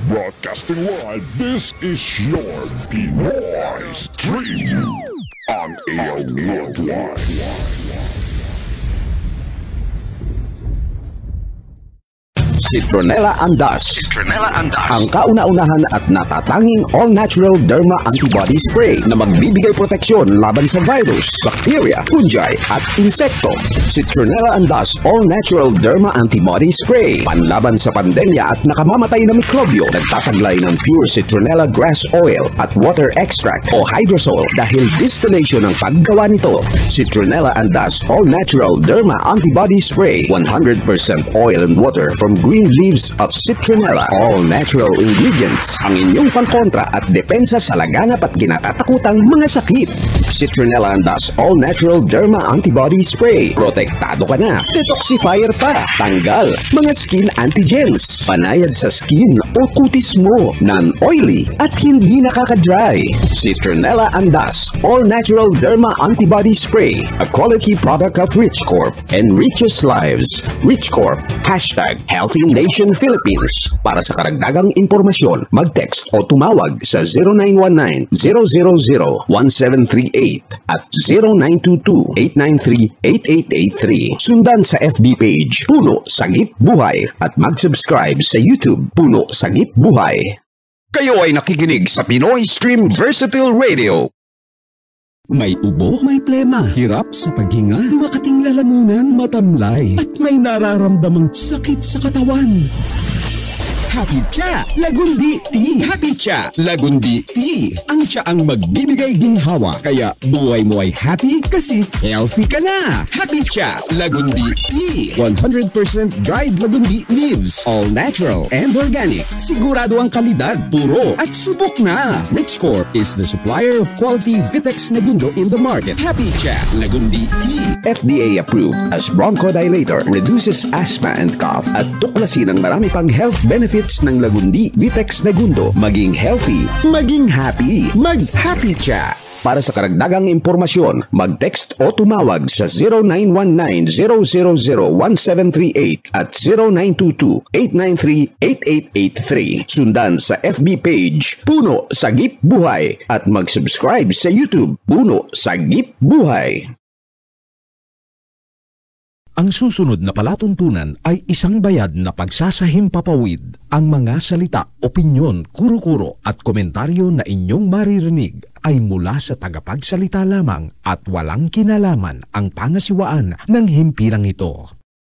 Broadcasting live, this is your Pinoy Stream on AO Worldwide. Citronella Andas. Ang kauna-unahan at natatanging all-natural derma antibody spray na magbibigay proteksyon laban sa virus, bacteria, fungi at insekto. Citronella Andas all-natural derma antibody spray. Panlaban sa pandemya at nakamamatay na mikrobyo. Nagtataglay ng pure citronella grass oil at water extract o hydrosol dahil distillation ang paggawa nito. Citronella Andas all-natural derma antibody spray. 100% oil and water from green leaves of citronella, all natural ingredients, ang inyong pangkontra at depensa sa laganap at kinatatakutang mga sakit. Citronella Andas all natural derma antibody spray. Protektado ka na, detoxifier pa, tanggal mga skin antigens, panayad sa skin o kutis mo, non-oily at hindi nakaka-dry. Citronella Andas all natural derma antibody spray, a quality product of Rich Corp, enriches lives. Rich Corp, #Healthy Nation Philippines. Para sa karagdagang impormasyon, mag-text o tumawag sa 0919-000-1738 at 0922-893-8883. Sundan sa FB page Puno Sagip Buhay at mag-subscribe sa YouTube Puno Sagip Buhay. Kayo ay nakikinig sa Pinoy Stream Versatile Radio. May ubo, may plema, hirap sa paghinga, makating lalamunan, matamlay, at may nararamdamang sakit sa katawan. Happy Cha Lagundi Tea. Happy Cha Lagundi Tea. Ang Cha ang magbibigay ginhawa. Kaya buhay mo ay happy kasi healthy ka na. Happy Cha Lagundi Tea. 100% dried lagundi leaves. All natural and organic. Sigurado ang kalidad, puro at subok na. Rich Corp is the supplier of quality Vitex Negundo in the market. Happy Cha Lagundi Tea. FDA approved as bronchodilator, reduces asthma and cough at tuklasin ang marami pang health benefits ng Lagundi Vitex Negundo. Maging healthy, maging happy, mag-Happy Cha. Para sa karagdagang impormasyon, mag-text o tumawag sa 0919-000-1738 at 0922-893-8883. Sundan sa FB page Puno Sagip Buhay at mag-subscribe sa YouTube Puno Sagip Buhay. Ang susunod na palatuntunan ay isang bayad na pagsasahimpapawid. Ang mga salita, opinyon, kuro-kuro at komentaryo na inyong maririnig ay mula sa tagapagsalita lamang at walang kinalaman ang pangasiwaan ng himpilang ito.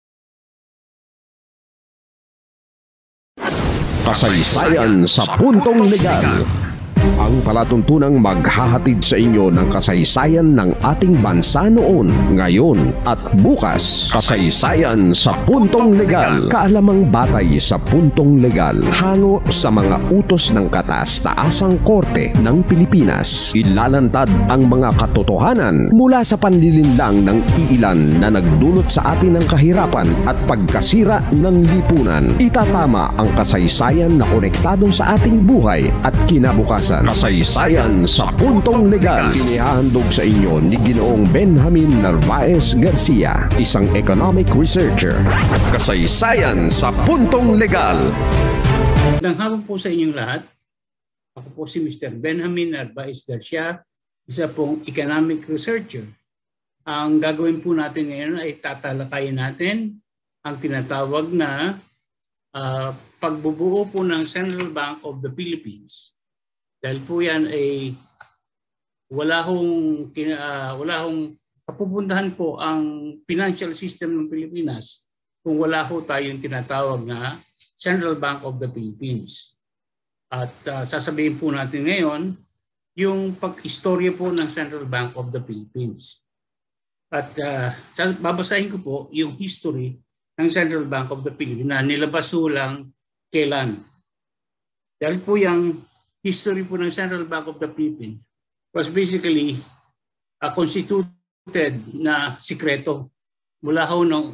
Kasaysayan sa puntong legal. Ang palatuntunang maghahatid sa inyo ng kasaysayan ng ating bansa noon, ngayon at bukas. Kasaysayan sa puntong legal. Kaalamang batay sa puntong legal. Hango sa mga utos ng kataas-taasang korte ng Pilipinas. Ilalantad ang mga katotohanan mula sa panlilinlang ng iilan na nagdulot sa atin ng kahirapan at pagkasira ng lipunan. Itatama ang kasaysayan na konektado sa ating buhay at kinabukasan. Kasaysayan sa puntong legal. Inihahandog sa inyo ni Ginoong Benjamin Narvaez Garcia, isang economic researcher. Kasaysayan sa puntong legal. Magandang hapon po sa inyong lahat. Ako po si Mr. Benjamin Narvaez Garcia, isa pong economic researcher. Ang gagawin po natin ngayon ay tatalakayin natin ang tinatawag na pagbubuo po ng Central Bank of the Philippines. Dahil po yan ay wala hong kapupuntahan po ang financial system ng Pilipinas kung wala ho tayong tinatawag na Central Bank of the Philippines. At sasabihin po natin ngayon yung pag-istorya po ng Central Bank of the Philippines. At babasahin ko po yung history ng Central Bank of the Philippines na nilabas ho lang kailan. Dahil po yung history po ng Central Bank of the Philippines was basically constituted na sikreto mula ho noong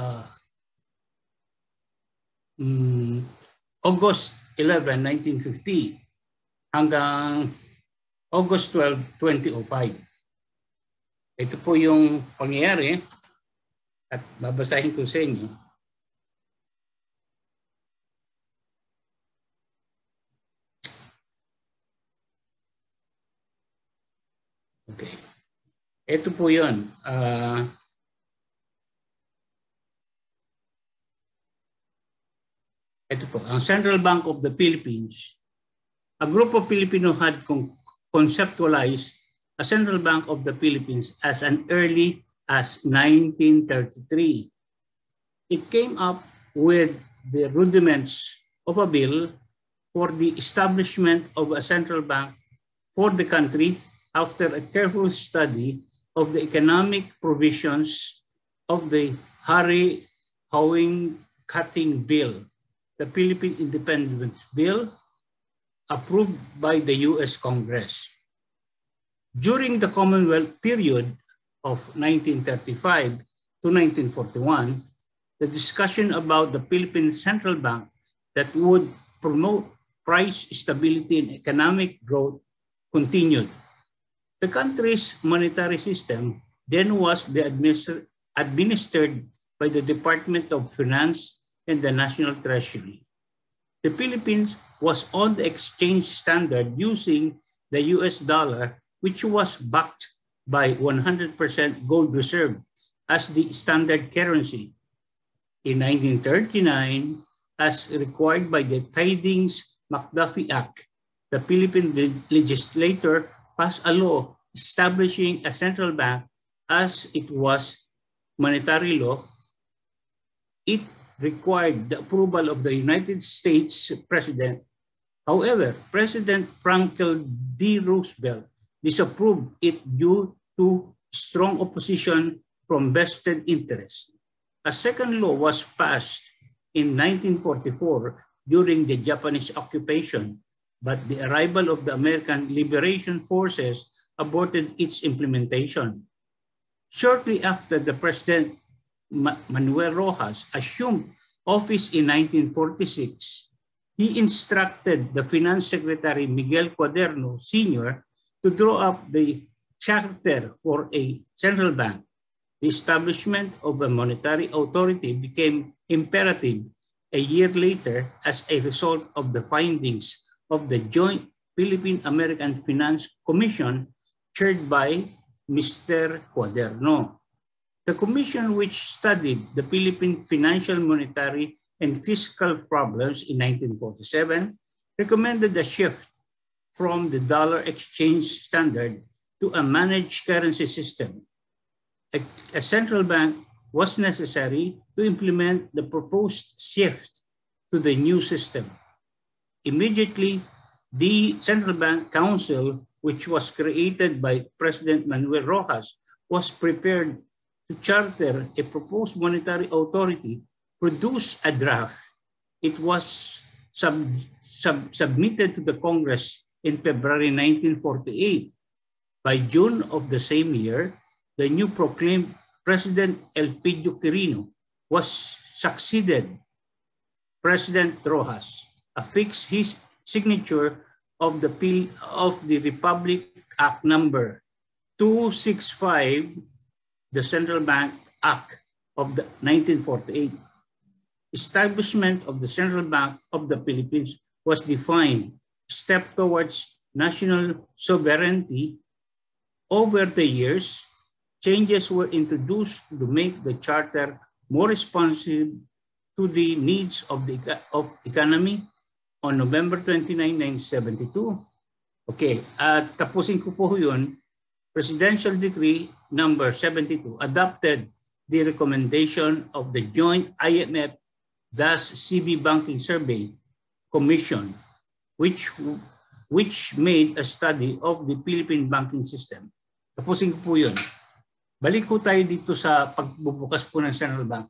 August 11, 1950 hanggang August 12, 2005. Ito po yung pangyayari at babasahin ko sa inyo. Okay. Ito po yun. Ito po. Ang Central Bank of the Philippines, a group of Filipinos had conceptualized a Central Bank of the Philippines as early as 1933. It came up with the rudiments of a bill for the establishment of a central bank for the country after a careful study of the economic provisions of the Harry Howing Cutting Bill, the Philippine Independence Bill, approved by the U.S. Congress. During the Commonwealth period of 1935 to 1941, the discussion about the Philippine Central Bank that would promote price stability and economic growth continued. The country's monetary system then was administered by the Department of Finance and the National Treasury. The Philippines was on the exchange standard using the US dollar, which was backed by 100% gold reserve as the standard currency. In 1939, as required by the Tidings-McDuffie Act, the Philippine legislature passed a law establishing a central bank as it was monetary law. It required the approval of the United States President. However, President Franklin D. Roosevelt disapproved it due to strong opposition from vested interests. A second law was passed in 1944 during the Japanese occupation, but the arrival of the American Liberation Forces aborted its implementation. Shortly after the President Manuel Rojas assumed office in 1946, he instructed the Finance Secretary Miguel Cuaderno Sr. to draw up the charter for a central bank. The establishment of a monetary authority became imperative a year later as a result of the findings of the Joint Philippine-American Finance Commission chaired by Mr. Cuaderno. The commission, which studied the Philippine financial, monetary, and fiscal problems in 1947, recommended a shift from the dollar exchange standard to a managed currency system. A central bank was necessary to implement the proposed shift to the new system. Immediately, the Central Bank Council, which was created by President Manuel Rojas, was prepared to charter a proposed monetary authority, produce a draft. It was submitted to the Congress in February 1948. By June of the same year, the new proclaimed President Elpidio Quirino was succeeded President Rojas, affixed his signature of the Republic Act number 265, the Central Bank Act of the 1948. Establishment of the Central Bank of the Philippines was defined step towards national sovereignty. Over the years, changes were introduced to make the charter more responsive to the needs of the economy. On November 29, 1972, okay, at tapusin ko po yun, Presidential Decree number 72 adopted the recommendation of the Joint IMF-CB Banking Survey Commission, which made a study of the Philippine banking system. Tapusin ko po yun. Balik po tayo dito sa pagbubukas po ng Central Bank.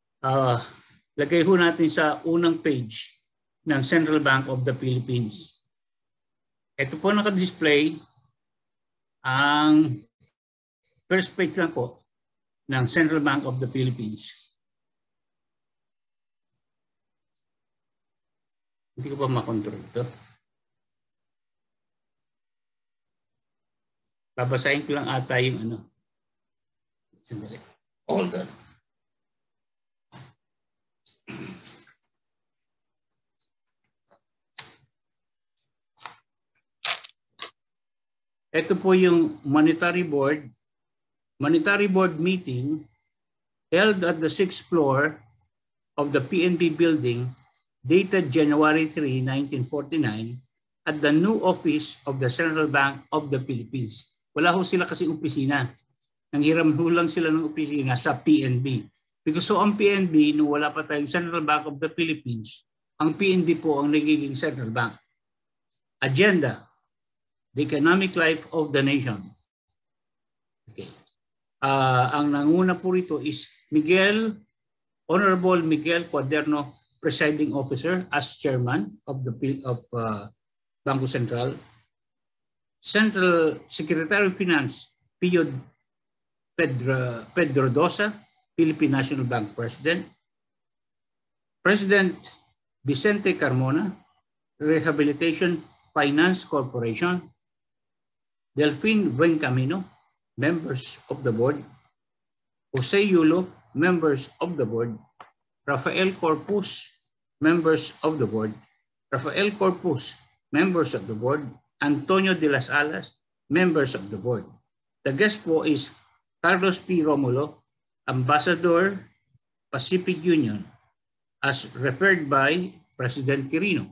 Lagay ho natin sa unang page ng Central Bank of the Philippines. Ito po naka-display ang first page lang po ng Central Bank of the Philippines. Hindi ko pa makontrol ito. Babasahin ko lang ata yung ano. Sandali. Hold on. Ito po yung monetary board meeting held at the 6th floor of the PNB building dated January 3, 1949 at the new office of the Central Bank of the Philippines. Wala ho sila kasi opisina. Nanghiram ho lang sila ng opisina sa PNB. Because so ang PNB, nung wala pa tayong Central Bank of the Philippines, ang PNB po ang nagiging Central Bank. Agenda, the economic life of the nation. Okay. Ang nanguna po rito is Honorable Miguel Cuaderno, presiding officer as chairman of Bangko Sentral. Central Secretary of Finance, Pedro Dosa, Philippine National Bank President. President Vicente Carmona, Rehabilitation Finance Corporation. Delphine Buencamino, members of the board. Jose Yulo, members of the board. Rafael Corpus, members of the board. Rafael Corpus, members of the board. Antonio de las Alas, members of the board. The guest po is Carlos P. Romulo, Ambassador, Pacific Union, as referred by President Quirino.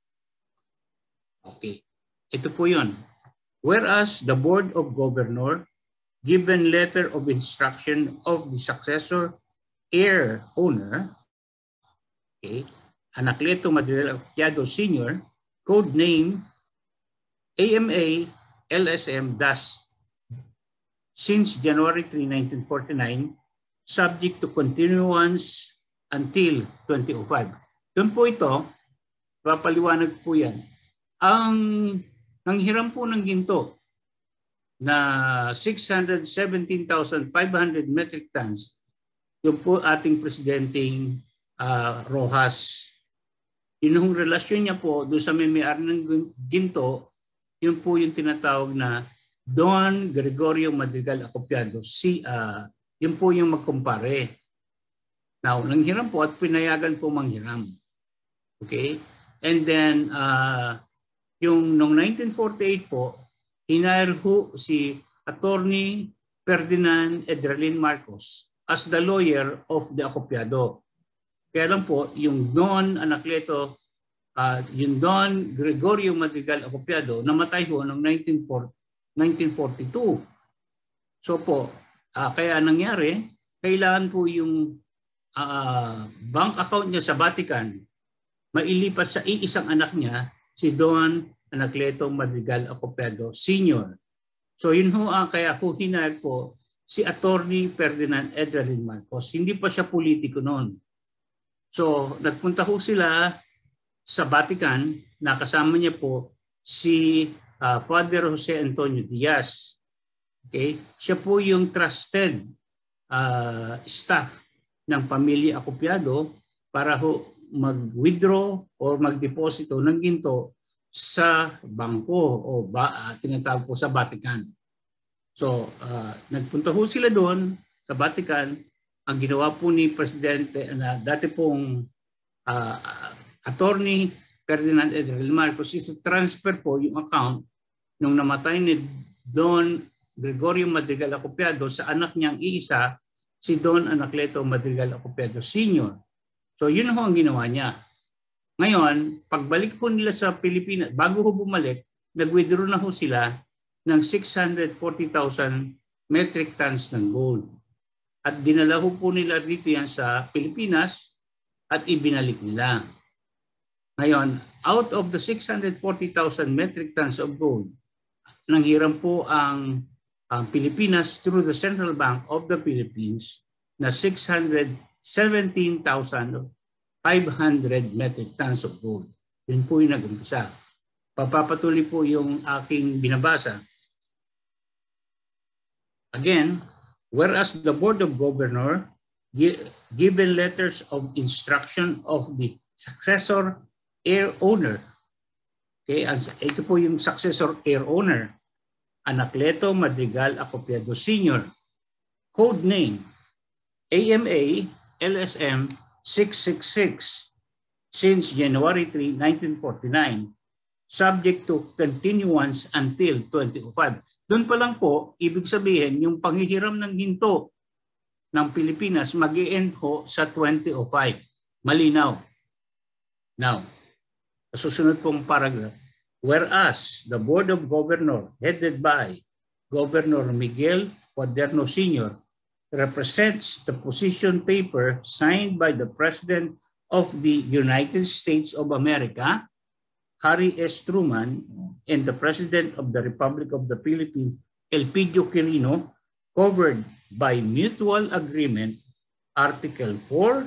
Okay, ito po yun. Whereas the Board of Governors given letter of instruction of the successor heir owner, okay, Anacleto Madrigal Acupiado Sr., code name AMA LSM DAS, since January 3, 1949, subject to continuance until 2005. Doon po ito, papaliwanag po yan. Ang nanghiram po ng ginto na 617,500 metric tons, yun po ating presidenteng Rojas. Yun yung relasyon niya po doon sa may-ari ng ginto, yun po yung tinatawag na Don Gregorio Madrigal Acupiado. Yun po yung magkumpare. Now, nanghiram po at pinayagan po manghiram. Okay? And then, yung noong 1948 po, hinire ho si Attorney Ferdinand Edralin Marcos as the lawyer of the Acupiado. Kaya lang po, yung Don Anacleto, yung Don Gregorio Madrigal Acupiado, namatay ho noong 1942. So po, kaya nangyari, kailangan po yung bank account niya sa Vatican mailipat sa iisang anak niya, si Don Anacleto Madrigal Acupiado Sr. So yun ho kaya po hinire po si Attorney Ferdinand Edralin Marcos. Hindi pa siya politiko noon. So nagpunta ho sila sa Vatican, nakasama niya po si Father Jose Antonio Diaz. Okay? Siya po yung trusted staff ng pamilya Acupiado para ho mag-withdraw or mag-deposito ng ginto sa bangko o tinatawag po sa Vatican. So, nagpunta ho sila doon sa Vatican. Ang ginawa po ni Presidente, dati pong Attorney Ferdinand Edralin Marcos, is to transfer po yung account nung namatay ni Don Gregorio Madrigal Acupiado sa anak niyang iisa, si Don Anacleto Madrigal Acupiado Sr. So yun ho ang ginawa niya. Ngayon, pagbalik po nila sa Pilipinas, bago ho bumalik, nag-withdraw na ho sila ng 640,000 metric tons ng gold. At dinala ho po nila dito yan sa Pilipinas at ibinalik nila. Ngayon, out of the 640,000 metric tons of gold, nanghiram po ang Pilipinas through the Central Bank of the Philippines na 617,500 metric tons of gold. Yun po yung nag-umpisa. Papapatuloy po yung aking binabasa. Again, whereas the Board of Governors given letters of instruction of the successor heir owner. Okay, ito po yung successor heir owner, Anacleto Madrigal Acupiado Sr. Code name AMA LSM 666 since January 3, 1949, subject to continuance until 2005. Doon pa lang po, ibig sabihin, yung panghihiram ng ginto ng Pilipinas mag-i-end ho sa 2005. Malinaw. Now, susunod pong paragraph. Whereas the Board of Governors headed by Governor Miguel Cuaderno Sr. represents the position paper signed by the President of the United States of America, Harry S. Truman, and the President of the Republic of the Philippines, Elpidio Quirino, covered by mutual agreement, Article 4,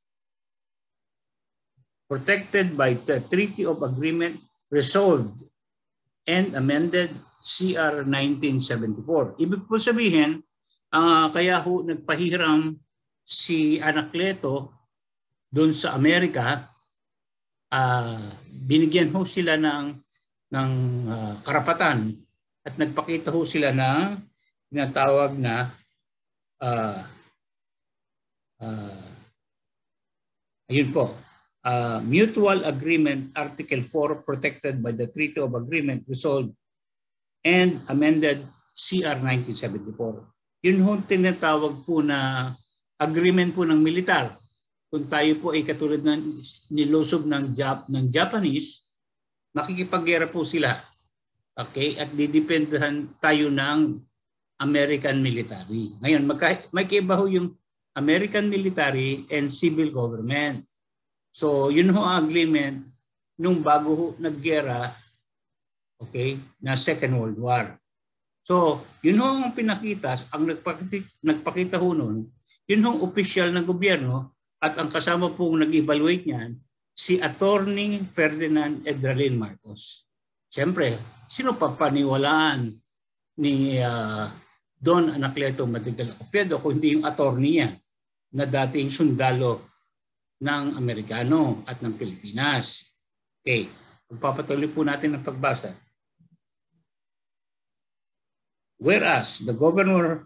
protected by the Treaty of Agreement, resolved and amended CR 1974. Ibig po sabihin, kaya ho nagpahiram si Anacleto doon sa Amerika, binigyan ho sila ng karapatan at nagpakita ho sila ng tinatawag na ayun po, mutual agreement, Article 4, protected by the Treaty of Agreement, resolved and amended CR 1974. Yun ho tinatawag po na agreement po ng militar. Kung tayo po ay katulad ng nilusob ng Japanese, makikipaggera po sila. Okay? At didependahan tayo ng American military. Ngayon, may kaiba ho yung American military and civil government. So, yun ho ang agreement nung bago ho naggera, okay, na Second World War. So, yun ho ang pinakita, ang nagpakita ho nun, yun ho ang opisyal ng gobyerno at ang kasama pong nag-evaluate niyan, si Attorney Ferdinand Edralin Marcos. Siyempre, sino pa paniwalaan ni Don Anacleto Madrigal Acopiado kung hindi yung attorney niya na dating sundalo ng Amerikano at ng Pilipinas. Okay, pagpapatuloy po natin ang pagbasa. Whereas the governor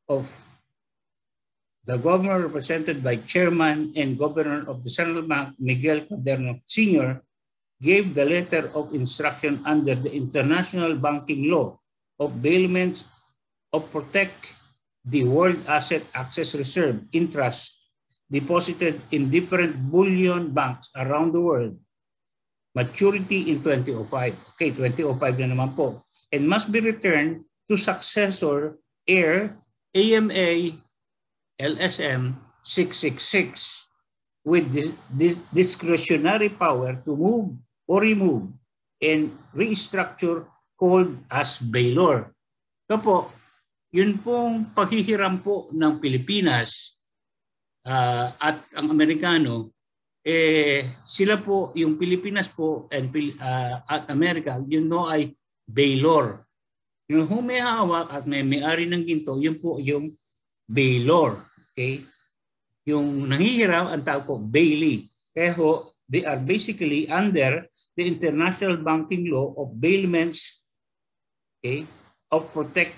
represented by Chairman and Governor of the Central Bank, Miguel Cuaderno Sr., gave the letter of instruction under the international banking law of bailments of protect the World Asset Access Reserve in trust deposited in different bullion banks around the world, maturity in 2005. Okay, 2005 na naman po. And must be returned to successor heir AMA LSM 666 with this discretionary power to move or remove and restructure called as bailor. So po, yun pong paghihiram po ng Pilipinas at ang Amerikano, sila po, yung Pilipinas po at Amerika, yun po ay bailor. Yung humihawak at may-ari ng ginto, yun po yung bailor. Okay? Yung nangihiram, ang tawag po, bailee. Kaya ho, they are basically under the international banking law of bailments, okay, of protect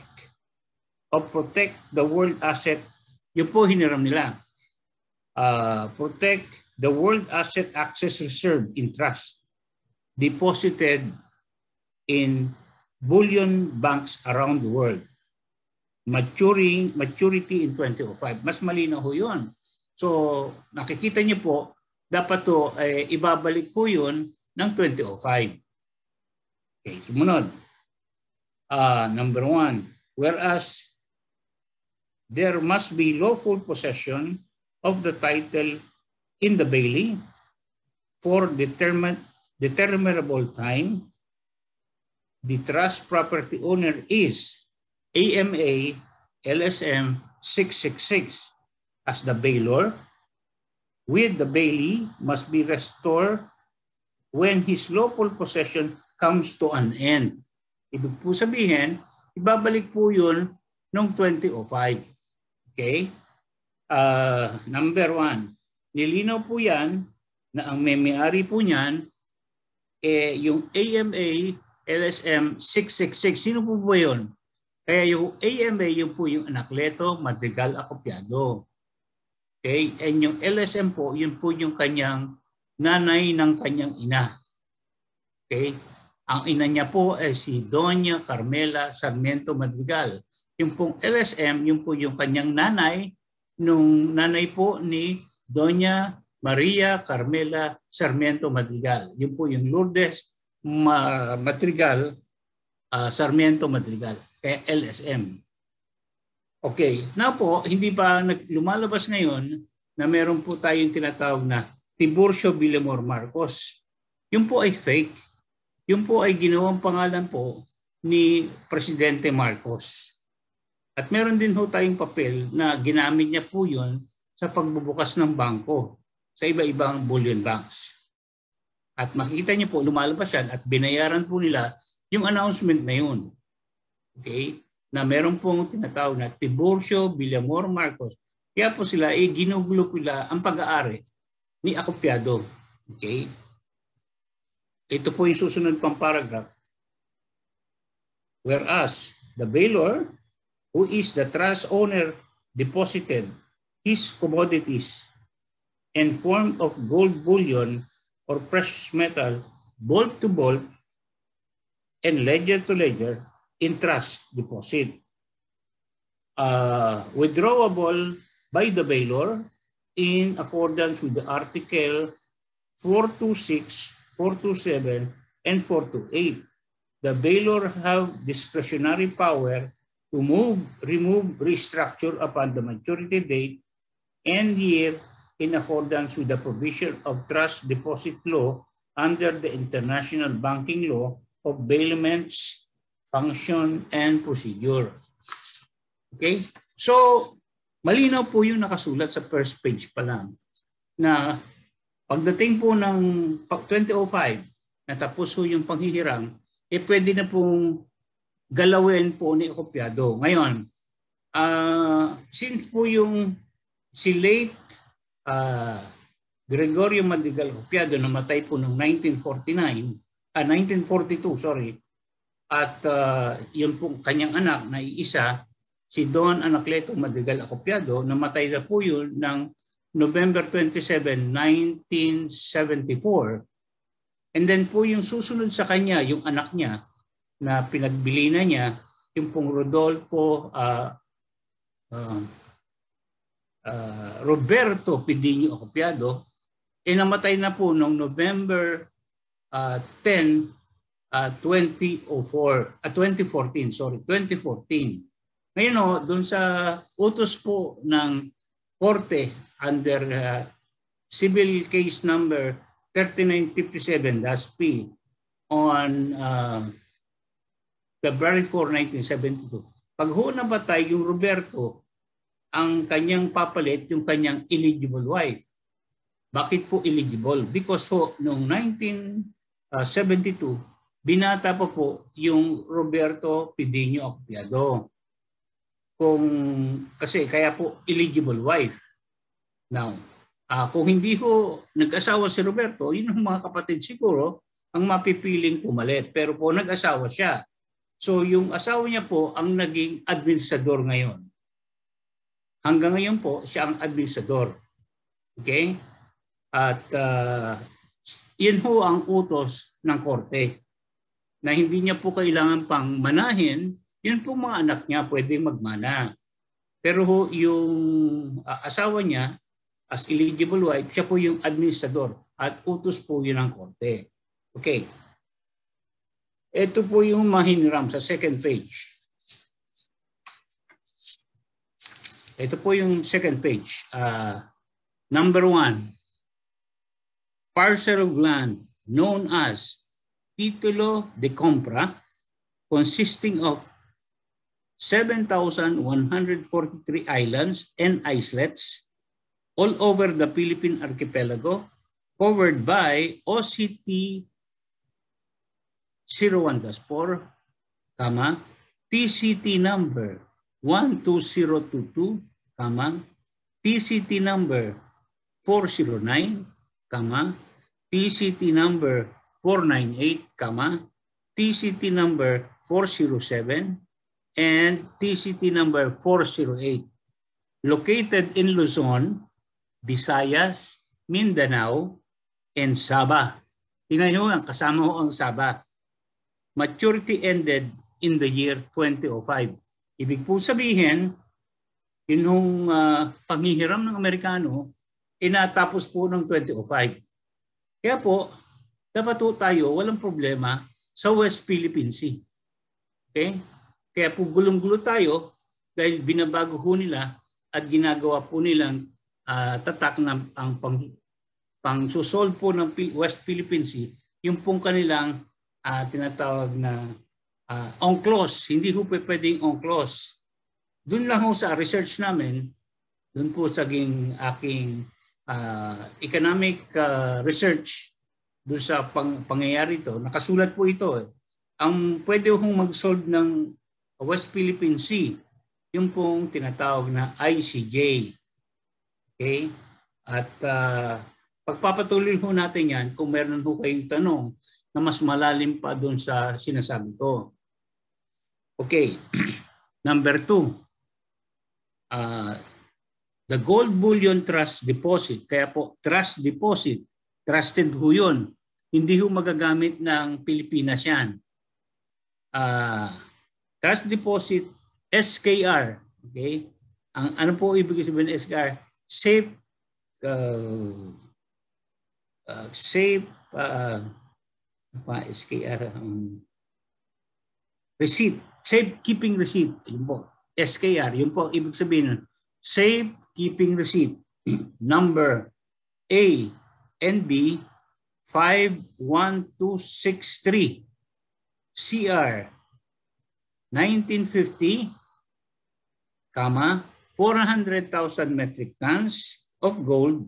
the world asset. Yun po hiniram nila. Protect the world asset access reserve in trust deposited in bullion banks around the world. Maturity in 2005. Mas malinaw ho yun. So nakikita niyo po, dapat to ibabalik po yun ng 2005. Okay, sumunod. Number 1. Whereas there must be lawful possession of the title in the bailee for determinable time. The trust property owner is AMA LSM 666 as the bailor, with the bailee must be restored when his lawful possession comes to an end. Ibig po sabihin, ibabalik po yun noong 2005. Okay? Number 1, nilinaw po yan na ang may-ari po niyan, yung AMA LSM 666. Sino po ba yun? Kaya yung AMA, yun po yung Anacleto Madrigal Acopiado. Okay? And yung LSM po, yun po yung kanyang nanay ng kanyang ina. Okay? Ang ina niya po ay si Doña Carmela Sarmiento Madrigal. Yung pong LSM, yung po yung kanyang nanay, nung nanay po ni Doña Maria Carmela Sarmiento Madrigal. Yung po yung Lourdes Madrigal, Sarmiento Madrigal, kaya LSM. Okay, na po, hindi pa lumalabas ngayon na meron po tayong tinatawag na Tiburcio Villamor Marcos. Yun po ay fake. Yun po ay ginawang pangalan po ni Presidente Marcos. At meron din po tayong papel na ginamit niya po yun sa pagbubukas ng bangko sa iba-ibang bullion banks. At makikita niyo po, lumalabas yan at binayaran po nila yung announcement na yun. Okay? Na meron pong tinatawag na Tiburcio Villamor Marcos. Kaya po sila, ginugulo nila ang pag-aari ni Acopiado. Okay? Ito po yung susunod pang paragraph. Whereas the bailor, who is the trust owner, deposited his commodities in form of gold bullion or precious metal, bolt to bolt, and ledger to ledger, in trust deposit. Withdrawable by the bailor in accordance with the Article 426, 427, and 428. The bailor have discretionary power to move, remove, restructure upon the maturity date and year in accordance with the provision of trust deposit law under the international banking law of bailments, function, and procedure. Okay? So, malinaw po yung nakasulat sa first page pa lang na pagdating po ng 2005, natapos po yung panghihiram, pwede na pong galawin po ni Acopiado. Ngayon, since po yung si late Gregorio Madrigal Acopiado namatay po noong 1942, sorry. At yun pong kanyang anak na iisa, si Don Anacleto Madrigal Acopiado, namatay na po yun ng November 27, 1974. And then po yung susunod sa kanya, yung anak niya na pinagbili na niya, yung pong Rodolfo Roberto Pidinho Acopiado, namatay na po noong November 10, 2014. Ngayon doon sa utos po ng korte under civil case number 3957-P on February 4, 1972. Pag nabatay yung Roberto, ang kanyang papalit yung kanyang eligible wife. Bakit po eligible? Because noong 1972, binata pa po yung Roberto Pidinho Acopiado. Kasi kaya po eligible wife. Now, kung hindi nag-asawa si Roberto, yun ang mga kapatid siguro ang mapipiling pumalit. Pero po nag-asawa siya. So yung asawa niya po ang naging administrador ngayon. Hanggang ngayon po siya ang administrador. Okay? At yun ang utos ng korte na hindi niya po kailangan pang manahin, yun po mga anak niya pwedeng magmana. Pero yung asawa niya, as eligible wife, siya po yung administrador at utos po yun ng korte. Okay. Ito po yung mahiniram sa second page. Ito po yung second page. Number 1, parcel of land known as Titulo de Compra consisting of 7,143 islands and islets all over the Philippine archipelago covered by OCT 01-4, TCT number 12022, TCT number 409, TCT number 498, TCT number 407, and TCT number 408, located in Luzon, Visayas, Mindanao, and Sabah. Tingnan nyo, kasama ho ang Sabah. maturity ended in the year 2005. Ibig po sabihin, yung panghihiram ng Amerikano, inatapos po ng 2005. Kaya po, dapat po tayo walang problema sa West Philippine Sea. Okay? Kaya po gulong-gulo tayo dahil binabago ho nila at ginagawa po nilang tatak na ang pang-solve po ng West Philippine Sea, yung pong kanilang tinatawag na UNCLOS. Hindi ho pwedeng UNCLOS. Doon lang ho sa research namin, doon po sa aking economic research, doon sa pangyayari ito, nakasulat po ito. Ang pwede hong mag-solve ng West Philippine Sea, yung pong tinatawag na ICJ. Okay? At pagpapatuloy ho natin yan kung meron ho kayong tanong na mas malalim pa doon sa sinasabi ko. Okay. Number 2. The Gold Bullion Trust Deposit. Kaya po, trust deposit. Trusted ho yun. Hindi ho magagamit ng Pilipinas yan. Trust deposit, SKR. Okay? Ano po ibig sabihin ng SKR? Safe SKR receipt, safe keeping receipt. Yun po, SKR. Yun po ibig sabihin, safe keeping receipt number A and B 51263 CR 1950, 400,000 metric tons of gold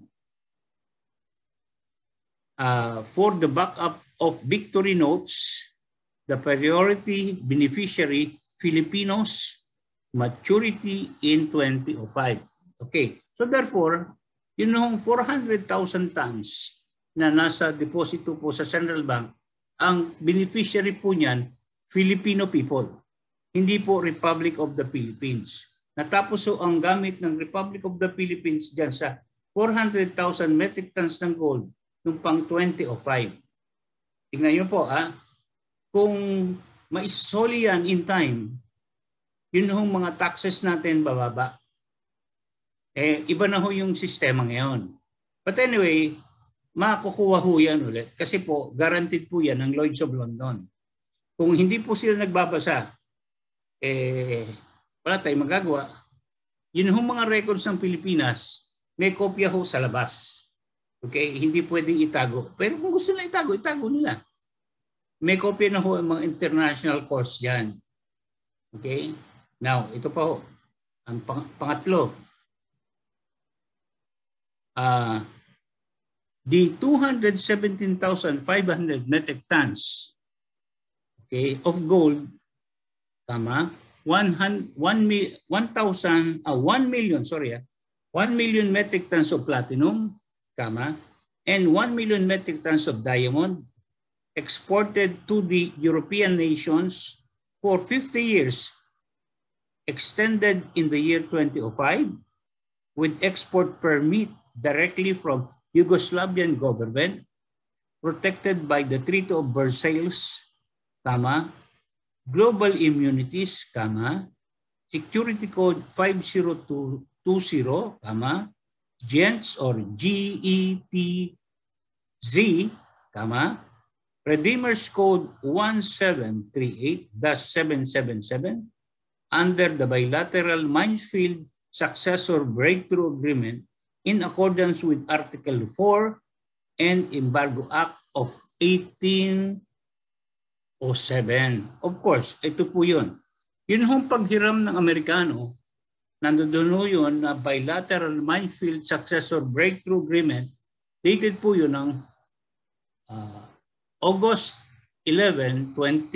for the backup of Victory Notes, the priority beneficiary Filipinos, maturity in 2005. Okay, so therefore, yun yung 400,000 tons na nasa deposito po sa Central Bank, ang beneficiary po niyan, Filipino people. Hindi po Republic of the Philippines. Natapos so ang gamit ng Republic of the Philippines dyan sa 400,000 metric tons ng gold nung pang 2005. Tingnan nyo po kung maisoli yan in time, yun yung mga taxes natin bababa. Iba na ho yung sistema ngayon. But anyway, makukuha ho yan ulit. Kasi po, guaranteed po yan ng Lloyd's of London. Kung hindi po sila nagbabasa, wala tayong magagawa. Yun yung mga records ng Pilipinas, may kopya ho sa labas. Okay? Hindi pwedeng itago. Pero kung gusto nila itago, itago nila. May kopya na ho ang mga international courts yan. Okay? Now, ito pa ho. Ang pangatlo. The 217,500 metric tons of gold, 1 million metric tons of platinum, and 1 million metric tons of diamond exported to the European nations for 50 years, extended in the year 2005 with export permit directly from Yugoslavian government, protected by the Treaty of Versailles, global immunities, security code 50220, GENTZ or GETZ, Redeemers Code 1738-777 under the bilateral Minefield Successor Breakthrough Agreement in accordance with Article 4 and Embargo Act of 1807. Of course, ito po yun. Yun yung paghiram ng Amerikano, nandoon yun na bilateral Minefield Successor Breakthrough Agreement, dated po yun ng August 11,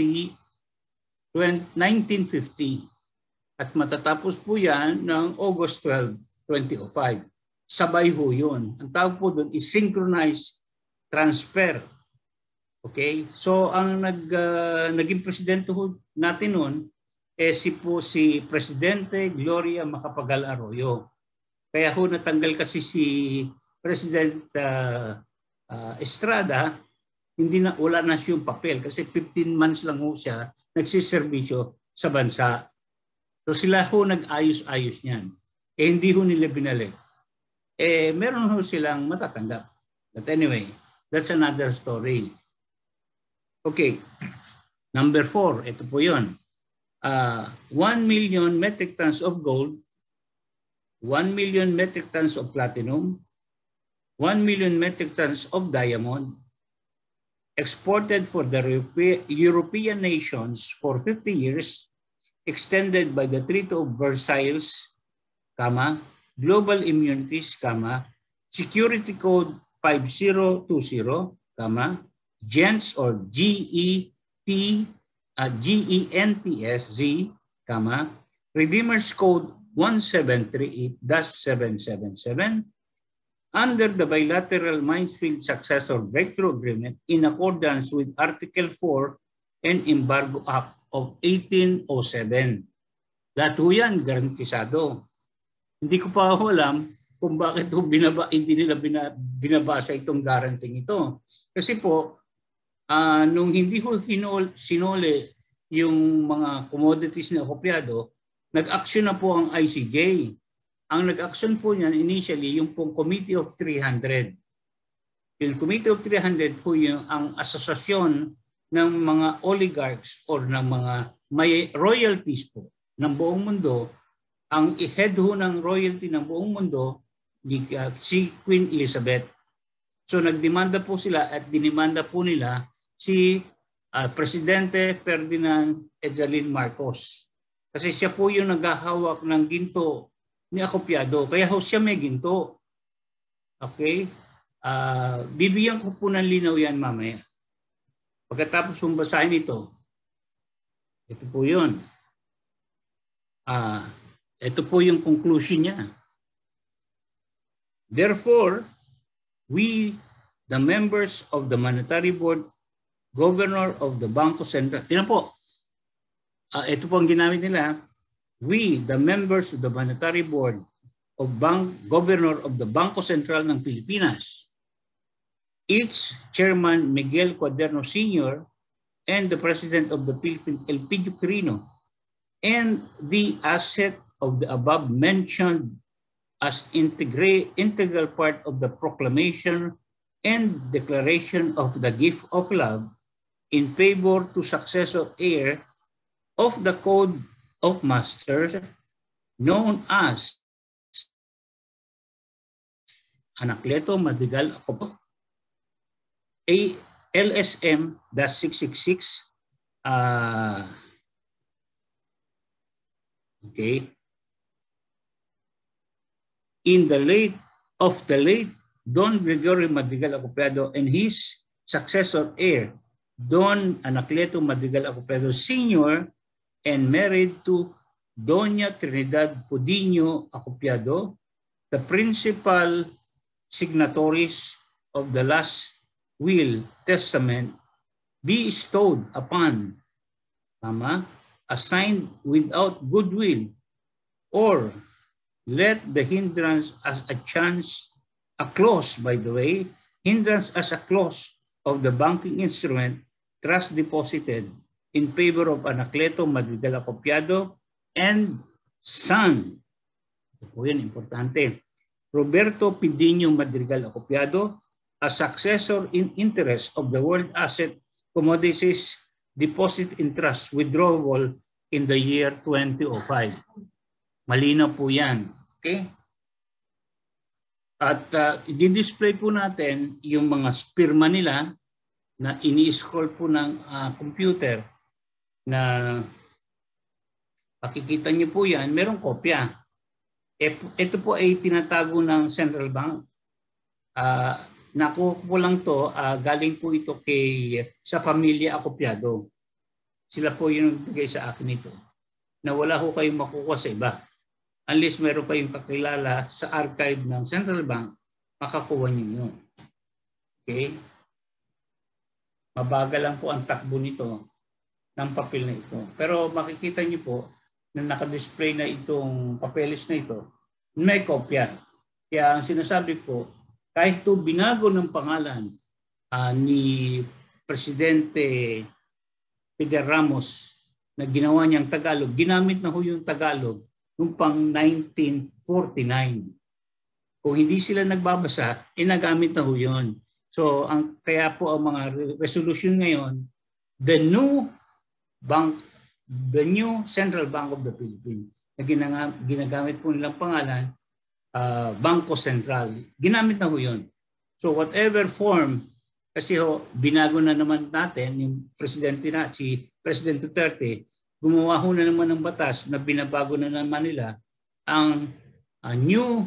1950. At matatapos po yan ng August 12, 2005. Sabay ho yun. Ang tawag po doon is synchronized transfer. Okay? So ang naging presidente natin noon si Presidente Gloria Macapagal Arroyo. Kaya ho natanggal kasi si President Estrada wala na siyang papel kasi 15 months lang ho siya nagsiservisyo sa bansa. So sila ho nag-ayos-ayos niyan. Hindi ho nila binalik. Meron ho silang matatanggap. But anyway, that's another story. Okay. Number 4, ito po yun. 1 million metric tons of gold, 1 million metric tons of platinum, 1 million metric tons of diamond, exported for the European nations for 50 years, extended by the Treaty of Versailles, global immunities, Security Code 5020, GENTS or GENTS-Z, Redeemers Code 1738-777, under the bilateral Minefield Successor Breakthrough Agreement in accordance with Article 4 and Embargo Act of 1807. Lahat ho yan, garantisado. Hindi ko pa alam kung bakit hindi nila binabasa itong guarantee ito. Kasi po, nung hindi ko sinole yung mga commodities na kopyado, nag-action na po ang ICJ. Ang nag-action po niyan initially yung pong Committee of 300. Yung Committee of 300 po yung ang asosasyon ng mga oligarchs or ng mga may royalties po ng buong mundo. Ang head ho ng royalty ng buong mundo si Queen Elizabeth. So nagdemanda po sila at dinimanda po nila si Presidente Ferdinand Edralin Marcos. Kasi siya po yung naghahawak ng ginto ni Acopiado. Kaya ho siya may ginto. Okay? Bibigyan ko po ng linaw yan mamaya. Pagkatapos kong basahin ito po yun. Ito po yung conclusion niya. Therefore, we, the members of the Monetary Board, Governor of the Bangko Sentral, tingnan po, ito po ang ginamit nila, we, the members of the Monetary Board of Governor of the Bangko Sentral ng Pilipinas, each Chairman Miguel Cuaderno Sr. and the President of the Philippines, Elpidio Quirino, and the asset of the above mentioned as integral part of the proclamation and declaration of the gift of love in favor to successor heir of the Code of Masters known as Anacleto Madrigal Acopiado, LSM-666, okay, in the late Don Gregorio Madrigal Acopiado and his successor heir, Don Anacleto Madrigal Acopiado Sr., and married to Doña Trinidad Pudino Acopiado, the principal signatories of the last will testament, be bestowed upon, assigned without goodwill, or let the hindrance as a clause, by the way, hindrance as a clause of the banking instrument trust deposited in favor of Anacleto Madrigal Acopiado and son. Ito po yan, importante. Roberto Pidino Madrigal Acopiado, a successor in interest of the world asset commodities deposit in trust withdrawal in the year 2005. Malinaw po yan. Okay? At i-display po natin yung mga firma nila na ini-scroll po ng computer na pakikita niyo po yan, merong kopya. Ito po ay tinatago ng Central Bank. Nakuha ko lang to, galing po ito sa pamilya Acopiado. Sila po yung nagbigay sa akin ito. Na wala ko kayong makukuha sa iba. Unless meron kayong kakilala sa archive ng Central Bank, makakuha niyo yun. Okay? Mabagal lang po ang takbo nito ng papel na ito. Pero makikita niyo po na nakadisplay na itong papeles na ito, may kopya. Kaya ang sinasabi ko, kahit ito binago ng pangalan ni Presidente Fidel Ramos na ginawa niyang Tagalog, ginamit na ho yung Tagalog noong pang 1949. Kung hindi sila nagbabasa, nagamit na ho yun. So kaya po ang mga resolution ngayon, the new Central Bank of the Philippines, na ginagamit po nilang pangalan, Bangko Sentral. Ginamit na ho yun. So whatever form, kasi ho, binago na naman natin, yung presidente na, si President Duterte, gumawa ho na naman ng batas na binabago na naman nila ang new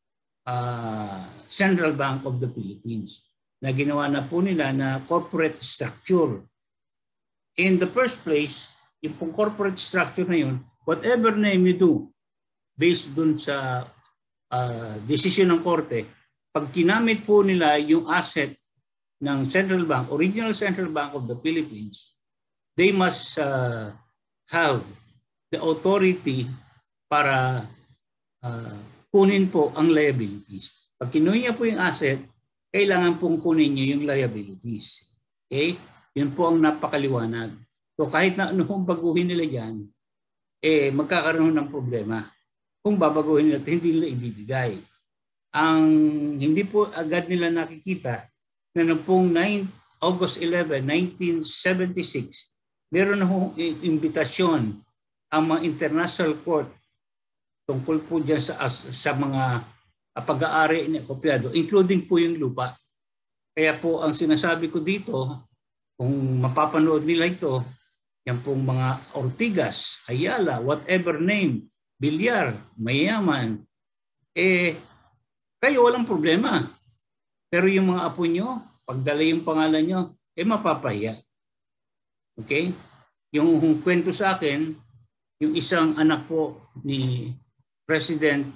Central Bank of the Philippines na ginawa na po nila na corporate structure. In the first place, yung corporate structure na yun, whatever name you do, based dun sa decision ng korte, pag kinamit po nila yung asset ng Central Bank, original Central Bank of the Philippines, they must have the authority para kunin po ang liabilities. Pag kinuha niya po yung asset, kailangan pong kunin niyo yung liabilities. Okay? Yun po ang napakaliwanag. So kahit na anong baguhin nila yan, magkakaroon ng problema. Kung babaguhin nila, hindi nila ibibigay. Ang hindi po agad nila nakikita na noong pong August 11, 1976, meron na hong imbitasyon ang mga international court tungkol po dyan sa mga pag-aari ni Acopiado, including po yung lupa. Kaya po ang sinasabi ko dito, kung mapapanood nila ito, yan pong mga Ortigas, Ayala, whatever name, Bilyar, Mayaman, kayo walang problema. Pero yung mga apo nyo, pagdala yung pangalan nyo, mapapahiya. Okay? Yung kwento sa akin, yung isang anak po ni President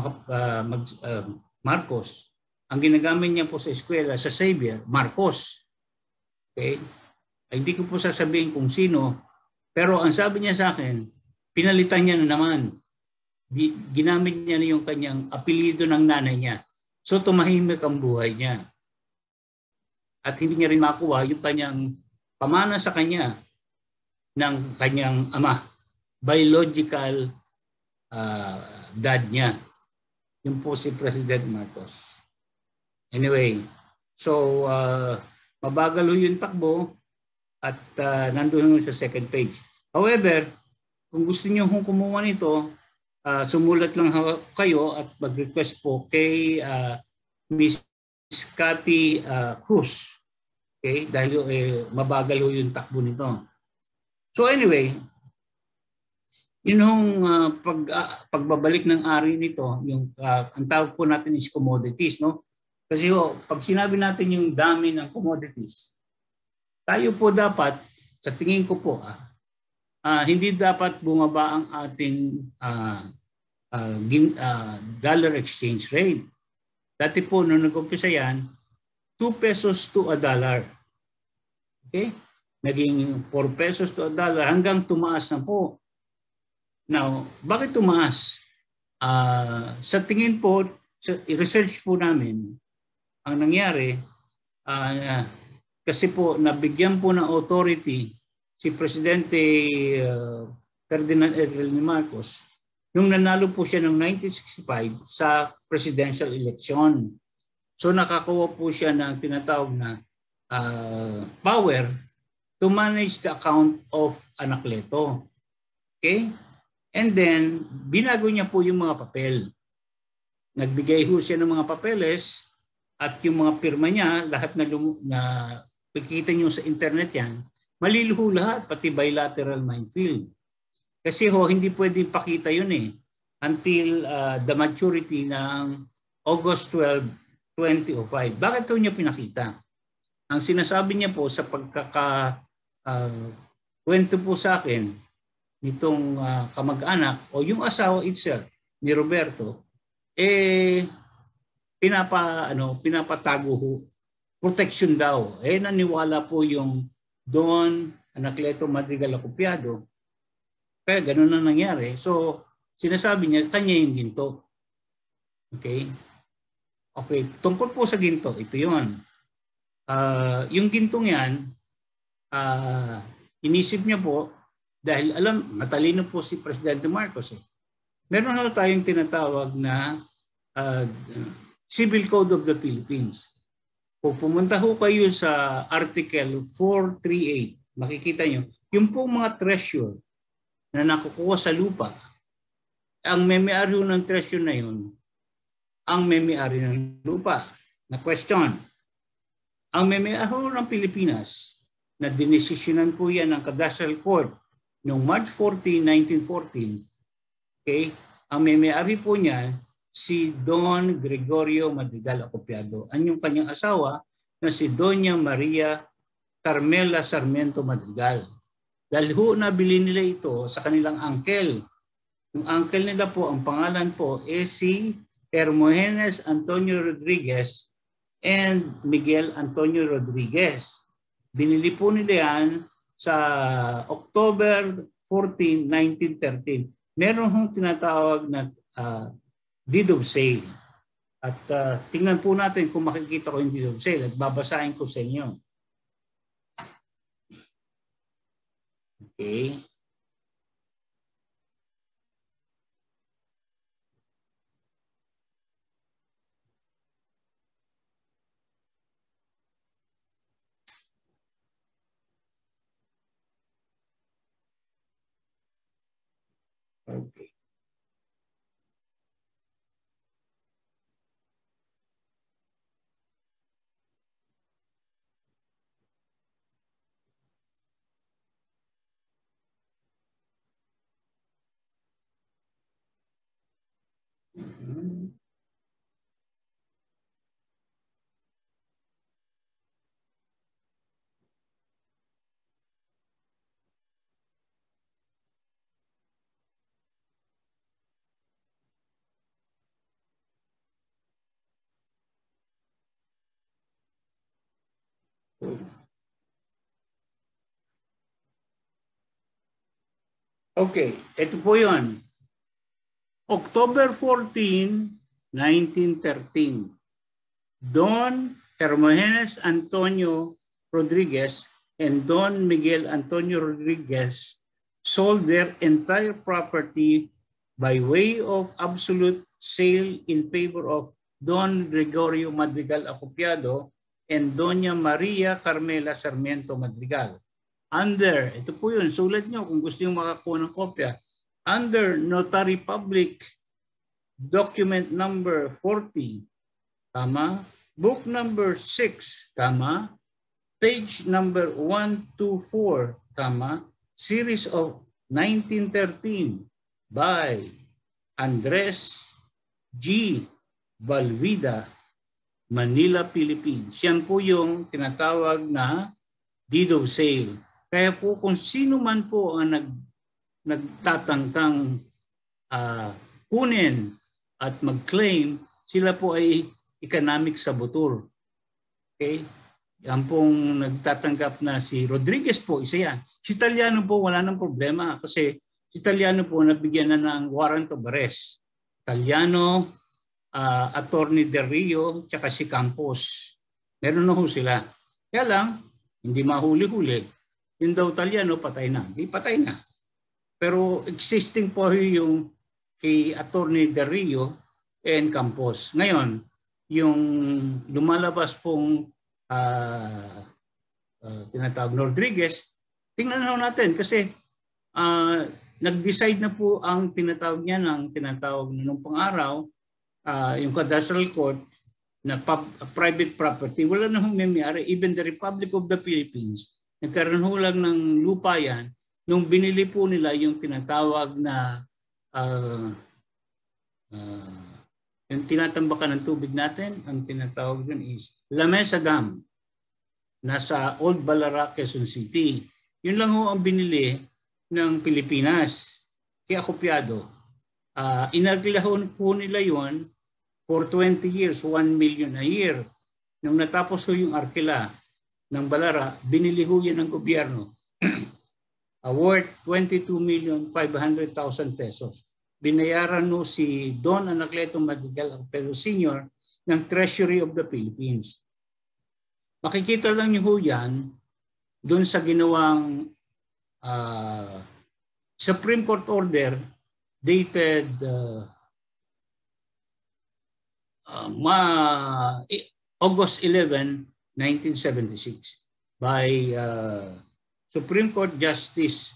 Marcos, ang ginagamit niya po sa eskwela, sa Xavier, Marcos. Okay? Ay, hindi ko po sasabihin kung sino, pero ang sabi niya sa akin, pinalitan niya na naman. Ginamit niya na yung kanyang apelyido ng nanay niya. So tumahimik ang buhay niya. At hindi niya rin makuha yung kanyang pamana sa kanya ng kanyang ama, biological dad niya. Yung po si President Marcos. Anyway, so mabagal yung takbo at nandun sa second page. However, kung gusto niyo kumuha nito, sumulat lang kayo at mag-request po kay Miss Cathy Cruz. Okay? Dahil mabagal yung takbo nito. So anyway, yung pagbabalik ng ari nito, yung ang tawag po natin is commodities, no? Kasi pag sinabi natin yung dami ng commodities, tayo po dapat, sa tingin ko po, hindi dapat bumaba ang ating dollar exchange rate. Dati po, nung nag-umpisa yan, 2 pesos to $1. Okay? Naging 4 pesos to $1 hanggang tumaas na po. Now, bakit tumaas? Sa tingin po, sa research po namin, ang nangyari, kasi po nabigyan po ng authority si Presidente Ferdinand Edrel ni Marcos nung nanalo po siya noong 1965 sa presidential election. So nakakuha po siya ng tinatawag na power to manage the account of Anacleto. Okay? And then, binago niya po yung mga papel. Nagbigay ho siya ng mga papeles at yung mga pirma niya, lahat na nakikita niyo sa internet yan, maliluho lahat, pati bilateral minefield. Kasi hindi pwedeng pakita yun until the maturity ng August 12, 2005. Bakit ito niya pinakita? Ang sinasabi niya po sa kwento po sa akin nitong kamag-anak o yung asawa itself ni Roberto, pinapatago ho, protection daw. Naniwala po yung Don Anacleto Madrigal Acopiado. Kaya ganun na nangyari. So, sinasabi niya, kanya yung ginto. Okay? Okay, tungkol po sa ginto, ito yun. Yung gintong yan, inisip niya po, dahil matalino po si Presidente Marcos. Meron na tayong tinatawag na Civil Code of the Philippines. Kung pumunta ho kayo sa Article 438, makikita nyo, yung po mga treasure na nakukuha sa lupa, ang may-ari ng treasure na yun, ang may-ari ng lupa. Na question, ang may-ari ng Pilipinas, na dinesisyonan po yan ng Cadastral Court noong March 14, 1914, okay, ang may-ari po niya, si Don Gregorio Madrigal Acopiado. Ang yung kanyang asawa na si Doña Maria Carmela Sarmiento Madrigal. Dahil ho nabili nila ito sa kanilang uncle. Yung uncle nila po, ang pangalan po si Hermogenes Antonio Rodriguez and Miguel Antonio Rodriguez. Binili po nila yan sa October 14, 1913. Meron hong tinatawag na deed of sale. At tingnan po natin kung makikita ko yung deed of sale at babasahin ko sa inyo. Okay. Okay. Okay, ito po yun. October 14, 1913. Don Hermogenes Antonio Rodriguez and Don Miguel Antonio Rodriguez sold their entire property by way of absolute sale in favor of Don Gregorio Madrigal Acopiado and Doña Maria Carmela Sarmiento Madrigal. Under, ito po yun, sulat nyo kung gusto nyo makakuha ng kopya. Under Notary Public Document number 40, book number 6, page number 124, series of 1913 by Andres G. Valvida, Manila, Philippines. Yan po yung tinatawag na deed of sale. Kaya po kung sino man po ang nagtatangkang kunin at mag-claim, sila po ay economic saboteur. Okay? Yan pong nagtatanggap na si Rodriguez po, isa yan. Si Italiano po wala nang problema kasi si Italiano po nabigyan na ng warrant of arrest. Italiano, Attorney Del Rio, tsaka si Campos. Meron na ho sila. Kaya lang, hindi mahuli-huli. Yung daw Italiano, patay na. Hindi patay na. Pero existing po yung kay Attorney Del Rio and Campos. Ngayon, yung lumalabas pong tinatawag Rodriguez, tingnan na natin kasi nag-decide na po ang tinatawag niya ng tinatawag nung pang-araw, yung Cadastral Court na private property. Wala na hong may-ari. Even the Republic of the Philippines, nagkaroon ho lang ng lupa yan nung binili po nila yung tinatawag na yung tinatambakan ng tubig natin, ang tinatawag dun is La Mesa Dam, nasa Old Balara, Quezon City. Yun lang ho ang binili ng Pilipinas. Kaya Acopiado. Inarkilahon po nila yun for 20 years, 1 million a year. Nung natapos ho yung arkila ng Balara, binili ho yan ng gobyerno. Worth 22,500,000 pesos. Binayaran no si Don Anacleto Madrigal Acopiado Sr. ng Treasury of the Philippines. Makikita lang niyo ho yan doon sa ginawang Supreme Court order dated August 11, 1976 by Supreme Court Justice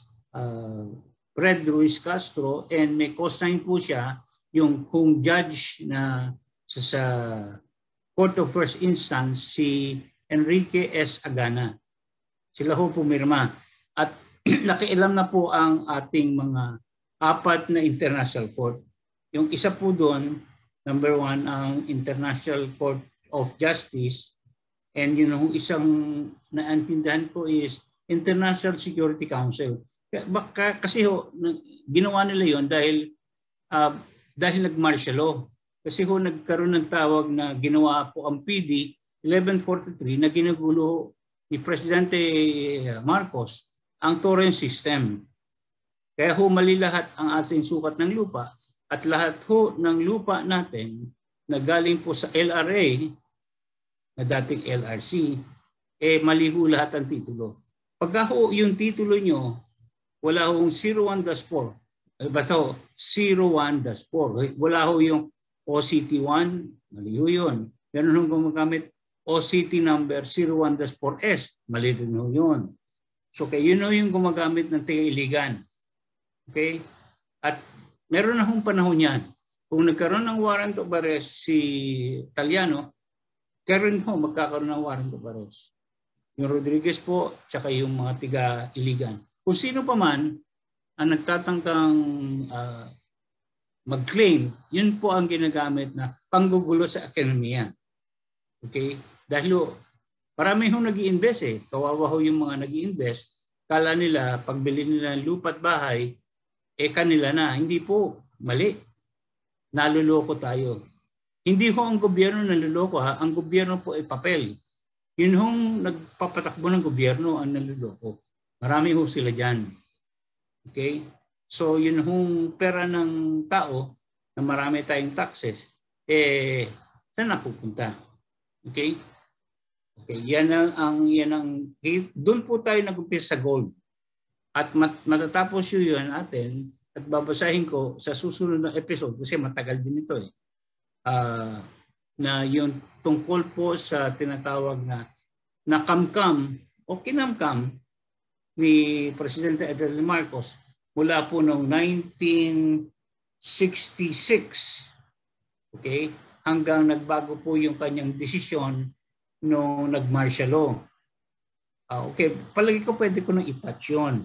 Fred Ruiz Castro, and may co-sign po siya yung kung judge na sa Court of First Instance si Enrique S. Agana. Sila ho pumirma at nakialam na po ang ating mga 4 na international court. Yung isa po doon, number 1, ang International Court of Justice, and yun yung isang naintindihan ko is International Security Council. Kasi ho, ginawa nila yon dahil nag-martial law. Kasi ho, nagkaroon ng tawag na ginawa po ang PD 1143 na ginugulo ni Presidente Marcos ang torrent system. Kaya ho, mali lahat ang ating sukat ng lupa at lahat ho ng lupa natin na galing po sa LRA na dating LRC, mali ho lahat ang titulo. Pagka ho yung titulo nyo, wala hong 01-4. Bato, 01-4. Wala ho yung OCT1, mali ho yun. Meron hong gumagamit OCT number 01-4S, mali rin ho yun. So, yun ho yung gumagamit ng tiga-iligan. Okay? At meron na hong panahon yan. Kung nagkaroon ng warrant of arrest si Taliano, karon ho magkakaroon ng warrant of arrest. Yung Rodriguez po, tsaka yung mga tiga-iligan. Kung sino pa man ang nagtatangkang mag-claim, yun po ang ginagamit na panggugulo sa ekonomiya. Okay? Dahil marami hong nag-i-invest Kawawa ho yung mga nag-i-invest. Kala nila, pagbili nila ng lupa at bahay, kanila na. Hindi po. Mali. Naluloko tayo. Hindi ho ang gobyerno naluloko ha. Ang gobyerno po ay papel. Yun hong nagpapatakbo ng gobyerno ang naluloko. Marami ho sila dyan. Okay? So yun hong pera ng tao na marami tayong taxes, saan napupunta? Okay? Okay, yan ang doon po tayo nag-umpisa sa gold. At matatapos yun natin at babasahin ko sa susunod na episode kasi matagal din ito na yung tungkol po sa tinatawag na nakamkam o kinamkam ni Presidente Ferdinand Marcos mula po noong 1966, okay, hanggang nagbago po yung kanyang desisyon nung nag-martial law. Okay, palagi ko pwede ko nang i-touch yun.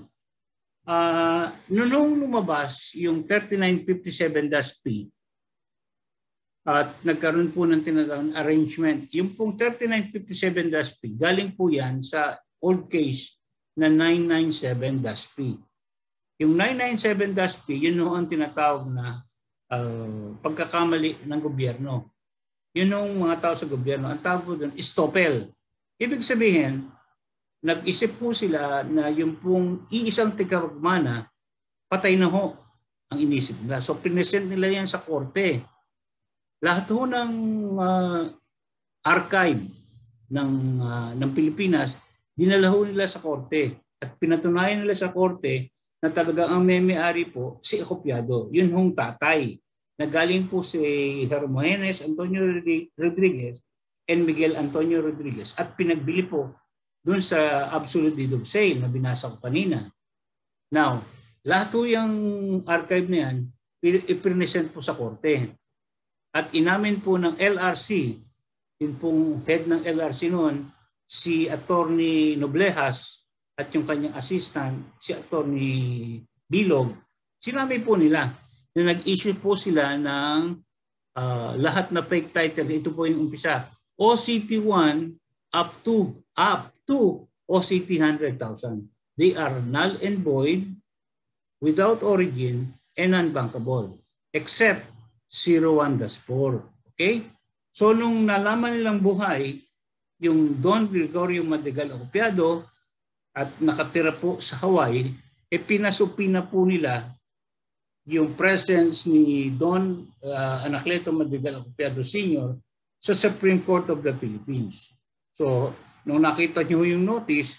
Nung lumabas yung 3957-P at nagkaroon po ng tinatawag arrangement, yung pong 3957-P, galing po yan sa old case na 997-P. Yung 997-P, yun ang tinatawag na pagkakamali ng gobyerno. Yun yung mga tao sa gobyerno. Ang tawag po doon, estoppel. Ibig sabihin, nag-isip po sila na yung pong iisang tigapagmana, patay na ho ang inisip nila. So, pinesent nila yan sa korte. Lahat ho ng archive ng Pilipinas, dinala ho nila sa korte. At pinatunayan nila sa korte na talagang ang may-ari po si Acopiado. Yun hong tatay. Nagaling po si Hermogenes Antonio Rodriguez and Miguel Antonio Rodriguez at pinagbili po dun sa absolute deed of sale na binasa ko kanina. Now, lahat po yung archive na yan, i-present po sa korte. At inamin po ng LRC, yung pong head ng LRC noon, si Attorney Noblejas at yung kanyang assistant, si Attorney Bilog, sinabi po nila na nag-issue po sila ng lahat na fake title. Ito po yung umpisa. OCT1 up to OCT 100,000. They are null and void, without origin, and unbankable. Except 01-4. Okay? So nung nalaman nilang buhay, yung Don Gregorio Madrigal Acopiado at nakatira po sa Hawaii, pinasupina po nila yung presence ni Don Anacleto Madrigal Acopiado Sr. sa Supreme Court of the Philippines. So, nung nakita nyo yung notice,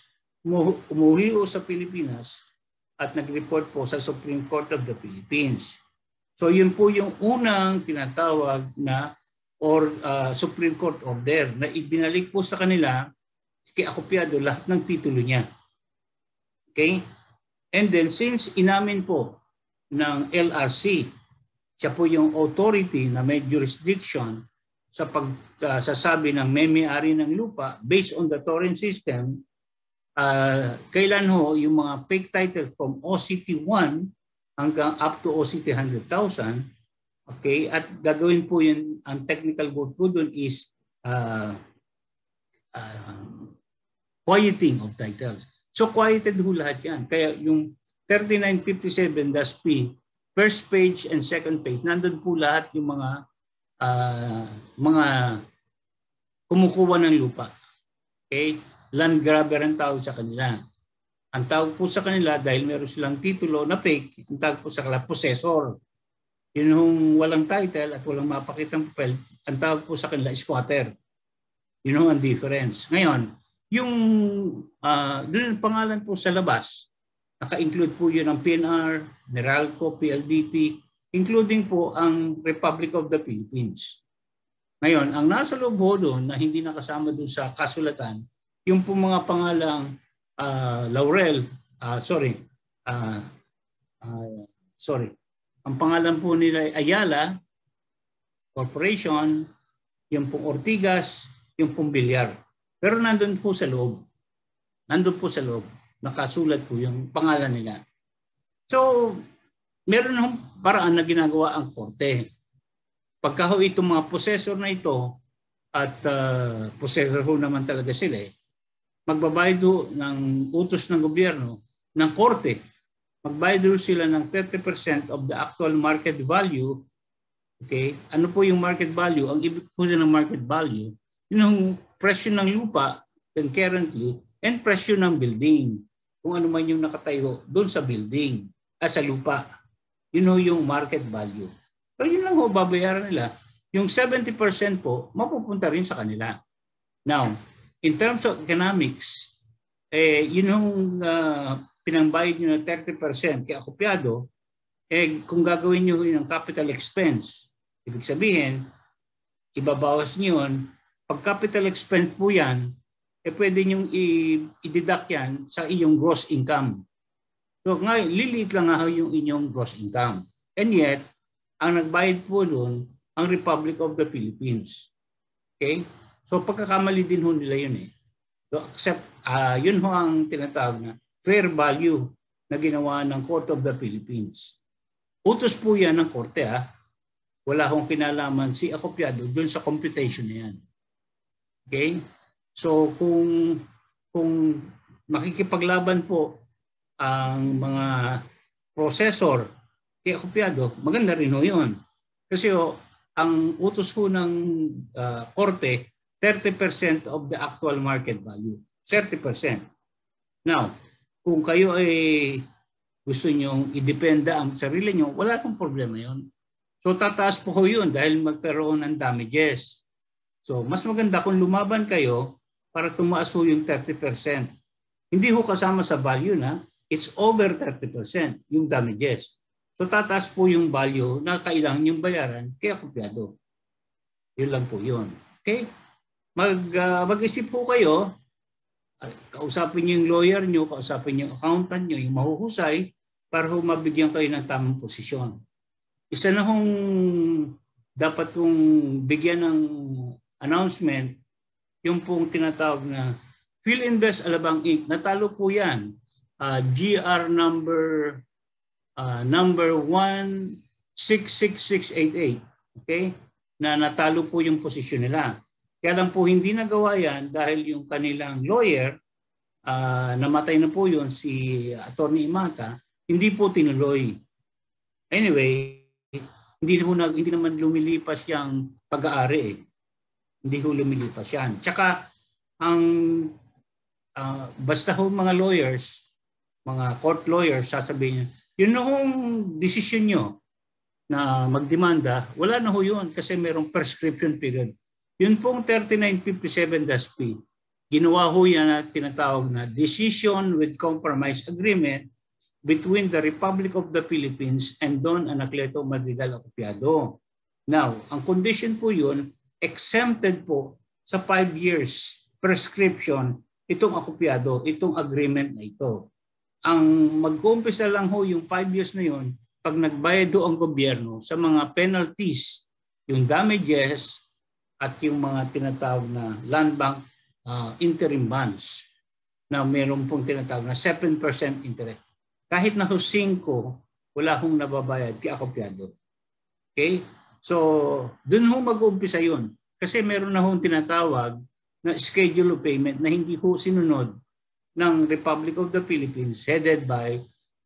umuwi sa Pilipinas at nag-report po sa Supreme Court of the Philippines. So yun po yung unang tinatawag na Supreme Court order na ibinalik po sa kanila kay Acopiado lahat ng titulo niya. Okay? And then since inamin po ng LRC, siya po yung authority na may jurisdiction sa pagsasabi ng may-ari ng lupa based on the torrent system, kailan ho yung mga fake titles from OCT 1 hanggang up to OCT 100,000, okay, at gagawin po yun, ang technical word po dun is quieting of titles. So quieted ho lahat yan. Kaya yung 3957-P, first page and second page, nandun po lahat yung mga kumukuha ng lupa. Okay? Land grabber ang tawag sa kanila. Ang tawag po sa kanila dahil meron silang titulo na fake, ang tawag po sa kanila possessor. Yun yung walang title at walang mapakitang papel, ang tawag po sa kanila squatter. Yun yung ang difference. Ngayon, yung doon pangalan po sa labas, naka-include po yun ang PNR, Meralco, PLDT, including po ang Republic of the Philippines. Ngayon, ang nasa loob po doon na hindi nakasama doon sa kasulatan, yung po mga pangalang ang pangalan po nila ay Ayala Corporation, yung pong Ortigas, yung pong Bilyar. Pero nandun po sa loob. Nandun po sa loob. Nakasulat po yung pangalan nila. So, meron ng paraan na ginagawa ang korte. Pagka ho itong mga possessor na ito, at possessor ho naman talaga sila, magbabayad ho ng utos ng gobyerno, ng korte, magbayad ho sila ng 30% of the actual market value. Okay? Ano po yung market value? Ang ibig po ng market value, yun yung presyo ng lupa currently and presyo ng building. Kung ano man yung nakatayo doon sa building, sa lupa. Yun yung market value. Pero yun lang ho, babayaran nila. Yung 70% po, mapupunta rin sa kanila. Now, in terms of economics, yun yung pinangbayad nyo na 30% kay Acopiado, kung gagawin nyo yun ng capital expense, ibig sabihin, ibabawas nyo yun. Pag capital expense po yan, pwede nyo i-deduct yan sa iyong gross income. So ngayon, liliit lang nga yung inyong gross income. And yet, ang nagbayad po doon, ang Republic of the Philippines. Okay? So pagkakamali din ho nila yun eh. So except, yun ho ang tinatawag na fair value na ginawa ng Court of the Philippines. Utos po yan ng korte Wala hong kinalaman si Acopiado doon sa computation na yan. Okay? So kung makikipaglaban po ang mga processor kay Acopiado, maganda rin ho yun. Kasi ang utos ho ng korte, 30% of the actual market value. 30%. Now, kung kayo ay gusto nyong idependa ang sarili nyo, wala pong problema yun. So tataas po ho yun dahil magkaroon ng damages. So mas maganda kung lumaban kayo para tumaas ho yung 30%. Hindi ho kasama sa value na it's over 30% yung damages. So tataas po yung value na kailangan yung bayaran kaya Acopiado. Yun lang po yun. Okay? Mag-isip po kayo, kausapin niyo yung lawyer niyo, kausapin niyo yung accountant niyo, yung mahuhusay para ho mabigyan kayo ng tamang posisyon. Isa na hong dapat kong bigyan ng announcement, yung pong tinatawag na PhilInvest Alabang Inc. Natalo po yan. GR number 166688. Okay? Na natalo po yung posisyon nila. Kaya lang po hindi nagawa yan dahil yung kanilang lawyer, namatay na po yun, si Attorney Imata, hindi po tinuloy. Anyway, hindi naman lumilipas yung pag-aari. Hindi ho lumilipas yan. Tsaka, basta ho mga lawyers, mga court lawyers, sasabihin, yun hong desisyon nyo na magdemanda, wala na ho yun kasi mayroong prescription period. Yun pong 3957-P, ginawa ho yan na tinatawag na Decision with Compromise Agreement between the Republic of the Philippines and Don Anacleto Madrigal Acopiado. Now, ang condition po yun, exempted po sa 5 years prescription itong Acopiado, itong agreement na ito. Ang mag-uumpisa lang ho yung 5 years na yun pag nagbayad ho ang gobyerno sa mga penalties, yung damages at yung mga tinatawag na land bank interim bonds na meron pong tinatawag na 7% interest. Kahit na ho 5, wala hong nababayad kay Acopiado. Okay? So, dun ho mag-uumpisa yun. Kasi meron na hong tinatawag na schedule of payment na hindi ho sinunod ng Republic of the Philippines headed by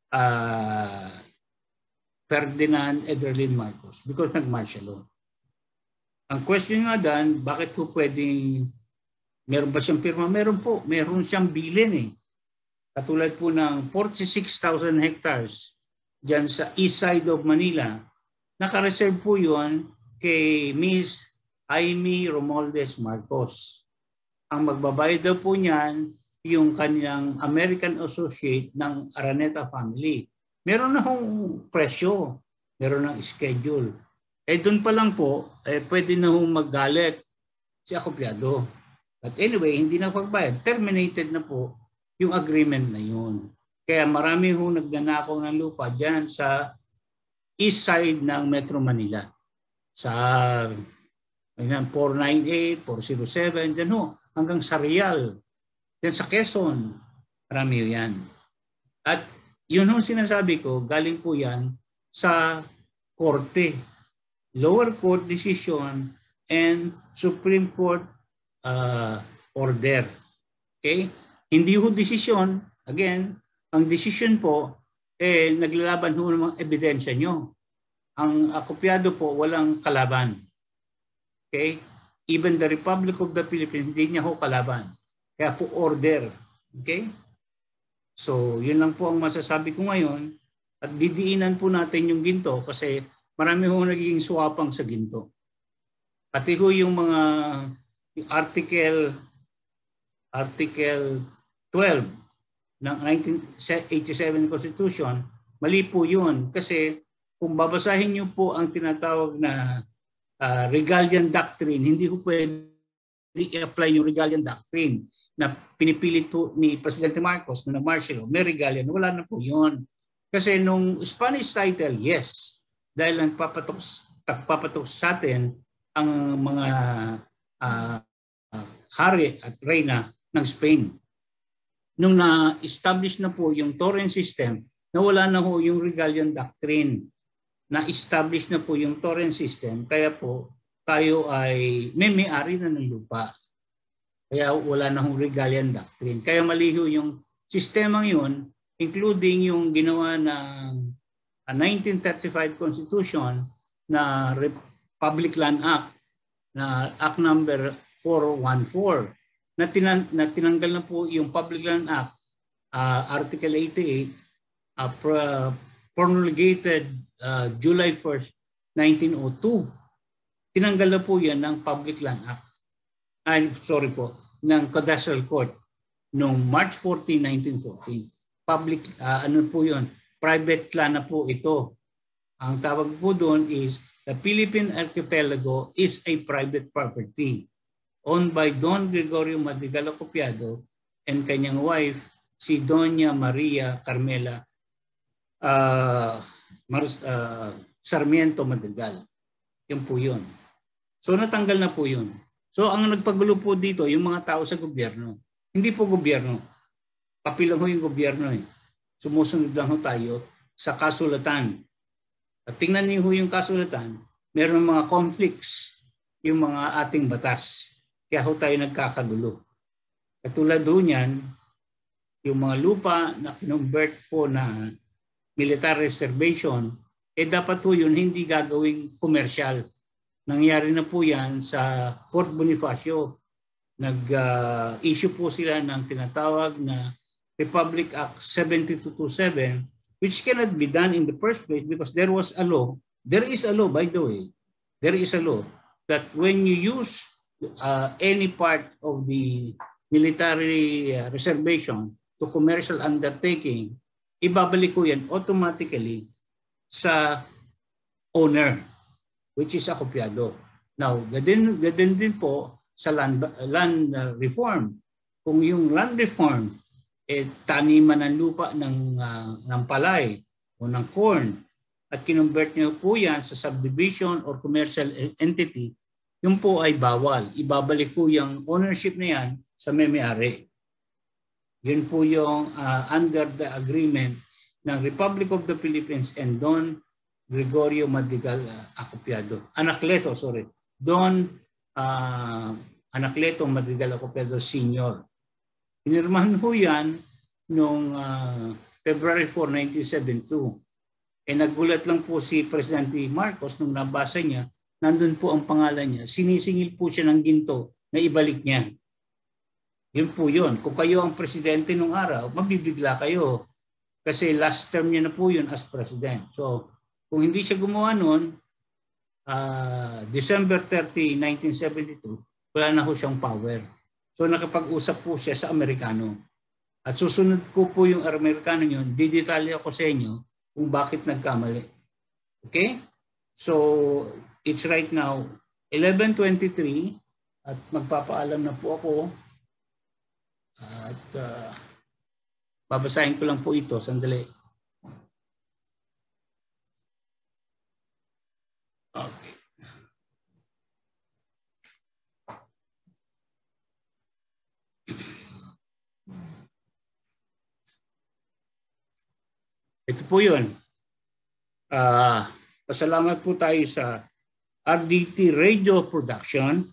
Ferdinand Ederlin Marcos because nag-martial law. Ang question nga dan, bakit po pwedeng, meron ba siyang pirma? Meron po, meron siyang bilin eh. Katulad po ng 46,000 hectares dyan sa east side of Manila. Naka-reserve po yun kay Miss Amy Romualdez Marcos. Ang magbabayad daw po niyan yung kanyang American associate ng Araneta family. Meron na hong presyo, meron ng schedule. Doon pa lang po, pwede na hong maggalit si Acopiado. But anyway, hindi na pagbayad. Terminated na po yung agreement na yun. Kaya marami hong nagnanakaw ng lupa dyan sa east side ng Metro Manila. Sa 498, 407, dyan ho. Hanggang sa Real. Dyan sa Quezon. Marami yan. At yun ho sinasabi ko, galing po yan sa korte. Lower court decision and Supreme Court order. Okay? Hindi ho desisyon, again, ang decision po, naglalaban ho ng mga ebidensya nyo. Ang Acopiado po, walang kalaban. Okay? Even the Republic of the Philippines, hindi niya ho kalaban. Kaya po order. Okay? So, yun lang po ang masasabi ko ngayon. At didiinan po natin yung ginto kasi marami ho nagiging swapang sa ginto. Pati ho yung mga yung Article 12 ng 1987 Constitution, mali po yun. Kasi kung babasahin niyo po ang tinatawag na Regalian Doctrine, hindi ko pwede i-apply yung Regalian Doctrine na pinipilit po ni Presidente Marcos na martial law. May Regalian, wala na po yun. Kasi nung Spanish title, yes, dahil nagpapatok sa atin ang mga hari at reyna ng Spain. Nung na-establish na po yung torrent system, nawala na po yung Regalian Doctrine. Na-establish na po yung torrent system, kaya po tayo ay may-ari na ng lupa. Kaya wala na hong Regalian Doctrine. Kaya maliho yung sistemang yun, including yung ginawa ng 1935 Constitution na Public Land Act, na Act number 414, na tinanggal na po yung Public Land Act, Article 88, promulgated July 1st, 1902. Tinanggal na po yan ng Public Land Act. Ng Cadastral Court noong March 14, 1914. Public, ano po yun? Private land na po ito. Ang tawag po doon is the Philippine Archipelago is a private property owned by Don Gregorio Madrigal Acopiado and kanyang wife, si Doña Maria Carmela Sarmiento Madrigal. Yun po yun. So natanggal na po yun. So ang nagpagulo po dito, yung mga tao sa gobyerno. Hindi po gobyerno. Kapilang ho yung gobyerno eh. Sumusunod lang ho tayo sa kasulatan. At tingnan niyo ho yung kasulatan, meron mga conflicts yung mga ating batas. Kaya ho tayo nagkakagulo. Katulad ho niyan, yung mga lupa na kinumbert po na military reservation, dapat po yun hindi gagawing komersyal. Nangyari na po yan sa Fort Bonifacio. Nag-issue po sila ng tinatawag na Republic Act 7227, which cannot be done in the first place because there was a law. There is a law, by the way. There is a law that when you use any part of the military reservation to commercial undertaking, ibabalik ko yan automatically sa owner, which is akopyado. Now, ganun din po sa land reform. Kung yung land reform, taniman ng lupa ng palay o ng corn, at kinonvert nyo po yan sa subdivision or commercial entity, yun po ay bawal. Ibabalik po yung ownership na yan sa may-ari. Yun po yung under the agreement ng Republic of the Philippines and Don Gregorio Madrigal Acopiado. Don Anacleto Madrigal Acopiado Sr. Pinirmahan ho yan noong February 4, 1972. Nagulat lang po si Presidente Marcos nung nabasa niya, nandun po ang pangalan niya. Sinisingil po siya ng ginto na ibalik niya. Yun po yun. Kung kayo ang presidente nung araw, mabibigla kayo. Kasi last term niya na po yun as president. So, kung hindi siya gumawa nun, December 30, 1972, wala na ho siyang power. So, nakapag-usap po siya sa Amerikano. At susunod ko po yung Amerikano yun, didetalye ako sa inyo kung bakit nagkamali. Okay? So, it's right now 11:23 at magpapaalam na po ako. At babasahin ko lang po ito. Sandali. Okay. Ito po yun. Pasalamat po tayo sa RDT Radio Production,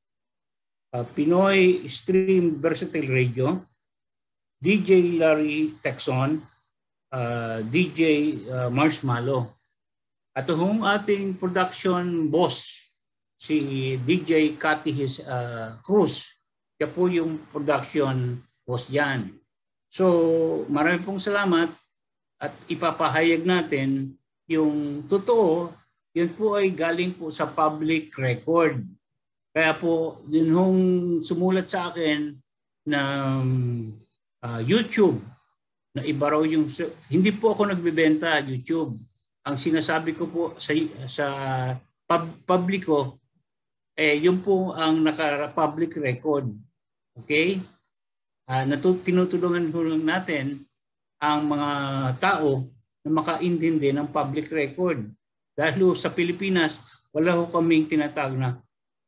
Pinoy Stream Versatile Radio, DJ Larry Texon, DJ Marshmallow. At yung ating production boss, si DJ Cathy Cruz. Siya po yung production boss dyan. So marami pong salamat. At ipapahayag natin yung totoo, yun po ay galing po sa public record. Kaya po, yun hong sumulat sa akin ng YouTube, na iba raw yung, hindi po ako nagbebenta YouTube. Ang sinasabi ko po sa publiko, yun po ang naka-public record. Okay? Tinutulungan po natin ang mga tao na makaintindi ng public record. Dahil sa Pilipinas, wala ho kaming tinatawag na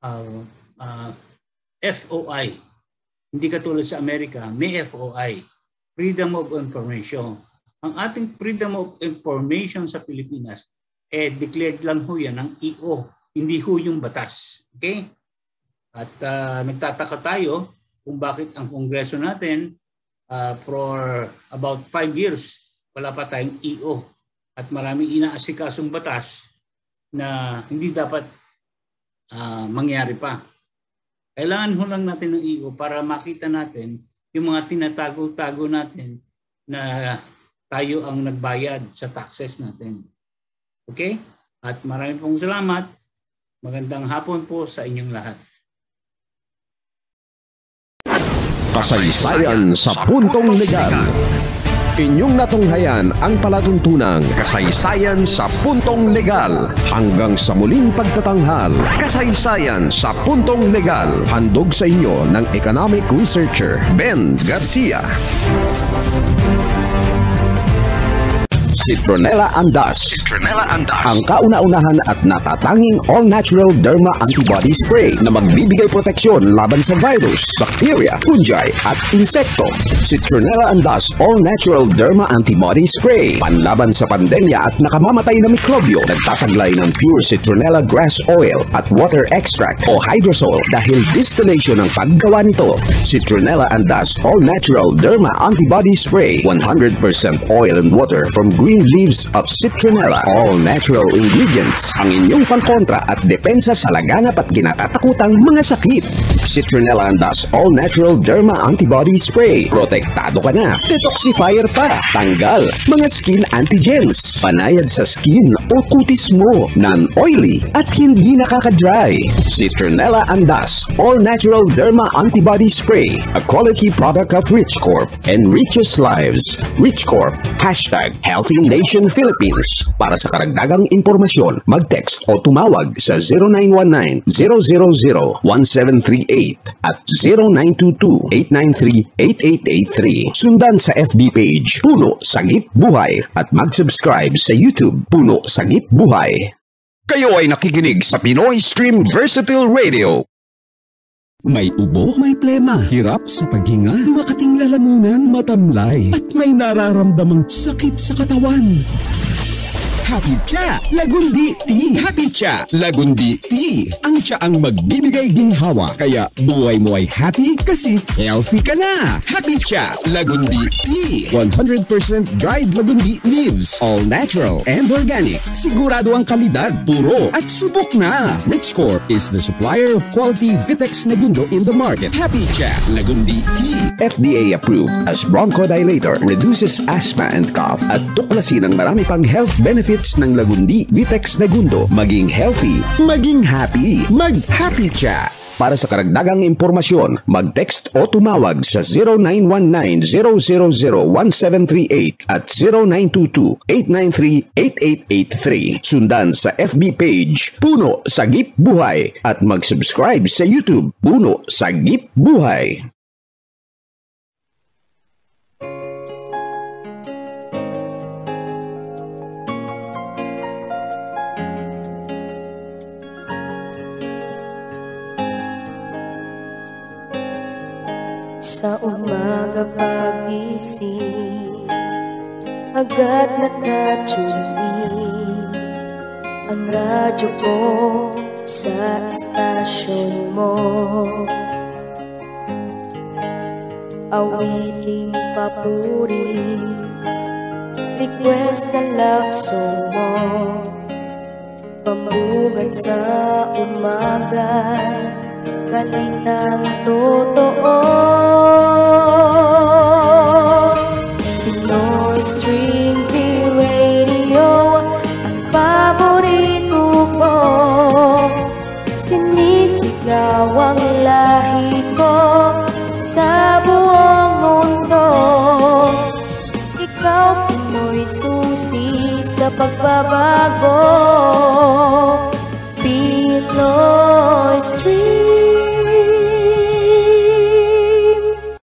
FOI. Hindi katulad sa Amerika, may FOI, Freedom of Information. Ang ating Freedom of Information sa Pilipinas, declared lang ho yan ng EO, hindi ho yung batas. Okay? At nagtataka tayo kung bakit ang Kongreso natin for about 5 years, wala pa tayong EO. At maraming inaasikasong batas na hindi dapat mangyari pa. Kailangan ho lang natin ng EO para makita natin yung mga tinatago-tago natin na tayo ang nagbayad sa taxes natin. Okay? At maraming pong salamat. Magandang hapon po sa inyong lahat. Kasaysayan sa puntong legal. Inyong natunghayan ang palatuntunang Kasaysayan sa Puntong Legal. Hanggang sa muling pagtatanghal, Kasaysayan sa Puntong Legal. Handog sa inyo ng economic researcher Ben Garcia. Citronella Andas. Ang kauna-unahan at natatanging all-natural derma antibody spray na magbibigay proteksyon laban sa virus, bacteria, fungi at insekto. Citronella Andas all-natural derma antibody spray. Panlaban sa pandemya at nakamamatay na mikrobyo. Nagtataglay ng pure citronella grass oil at water extract o hydrosol dahil distillation ang paggawa nito. Citronella Andas all-natural derma antibody spray. 100% oil and water from green leaves of citronella, all natural ingredients, ang inyong pangkontra at depensa sa laganap at kinatatakutang mga sakit. Citronella Andas All Natural Derma Antibody Spray. Protektado ka na. Detoxifier pa. Tanggal mga skin antigens. Panayad sa skin o kutis mo. Non-oily at hindi nakaka-dry. Citronella Andas All Natural Derma Antibody Spray. A quality product of Rich Corp. Enriches lives. Rich Corp. #Healthy Nation Philippines. Para sa karagdagang impormasyon, mag-text o tumawag sa 0919-000-1738 at 0922-893-8883. Sundan sa FB page Puno Sagip Buhay at mag-subscribe sa YouTube Puno Sagip Buhay. Kayo ay nakikinig sa Pinoy Stream Versatile Radio. May ubo, may plema, hirap sa paghinga, makating lalamunan, matamlay, at may nararamdamang sakit sa katawan. Happy Cha Lagundi Tea. Happy Cha Lagundi Tea. Ang cha ang magbibigay ginhawa. Kaya buhay mo ay happy kasi healthy ka na. Happy Cha Lagundi Tea. 100% dried lagundi leaves. All natural and organic. Sigurado ang kalidad, puro at subok na. Rich Corp is the supplier of quality Vitex Negundo in the market. Happy Cha Lagundi Tea. FDA approved as bronchodilator, reduces asthma and cough at tuklasin ang marami pang health benefits ng Lagundi Vitex Negundo. Maging healthy, maging happy, mag-Happy Cha. Para sa karagdagang impormasyon, mag-text o tumawag sa 0919-000-1738 at 0922-893-8883. Sundan sa FB page Puno Sagip Buhay at mag-subscribe sa YouTube Puno Sagip Buhay. Sa umaga pagising, agad nakatunig ang radyo ko sa istasyon mo. Awiting papuri, request na love song mo. Pambungad sa umaga, balitang totoo. Pinoy Stream V Radio, ang paborito ko. Sinisigaw ang lahi ko sa buong mundo. Ikaw, Pinoy, susi sa pagbabago. Pinoy Stream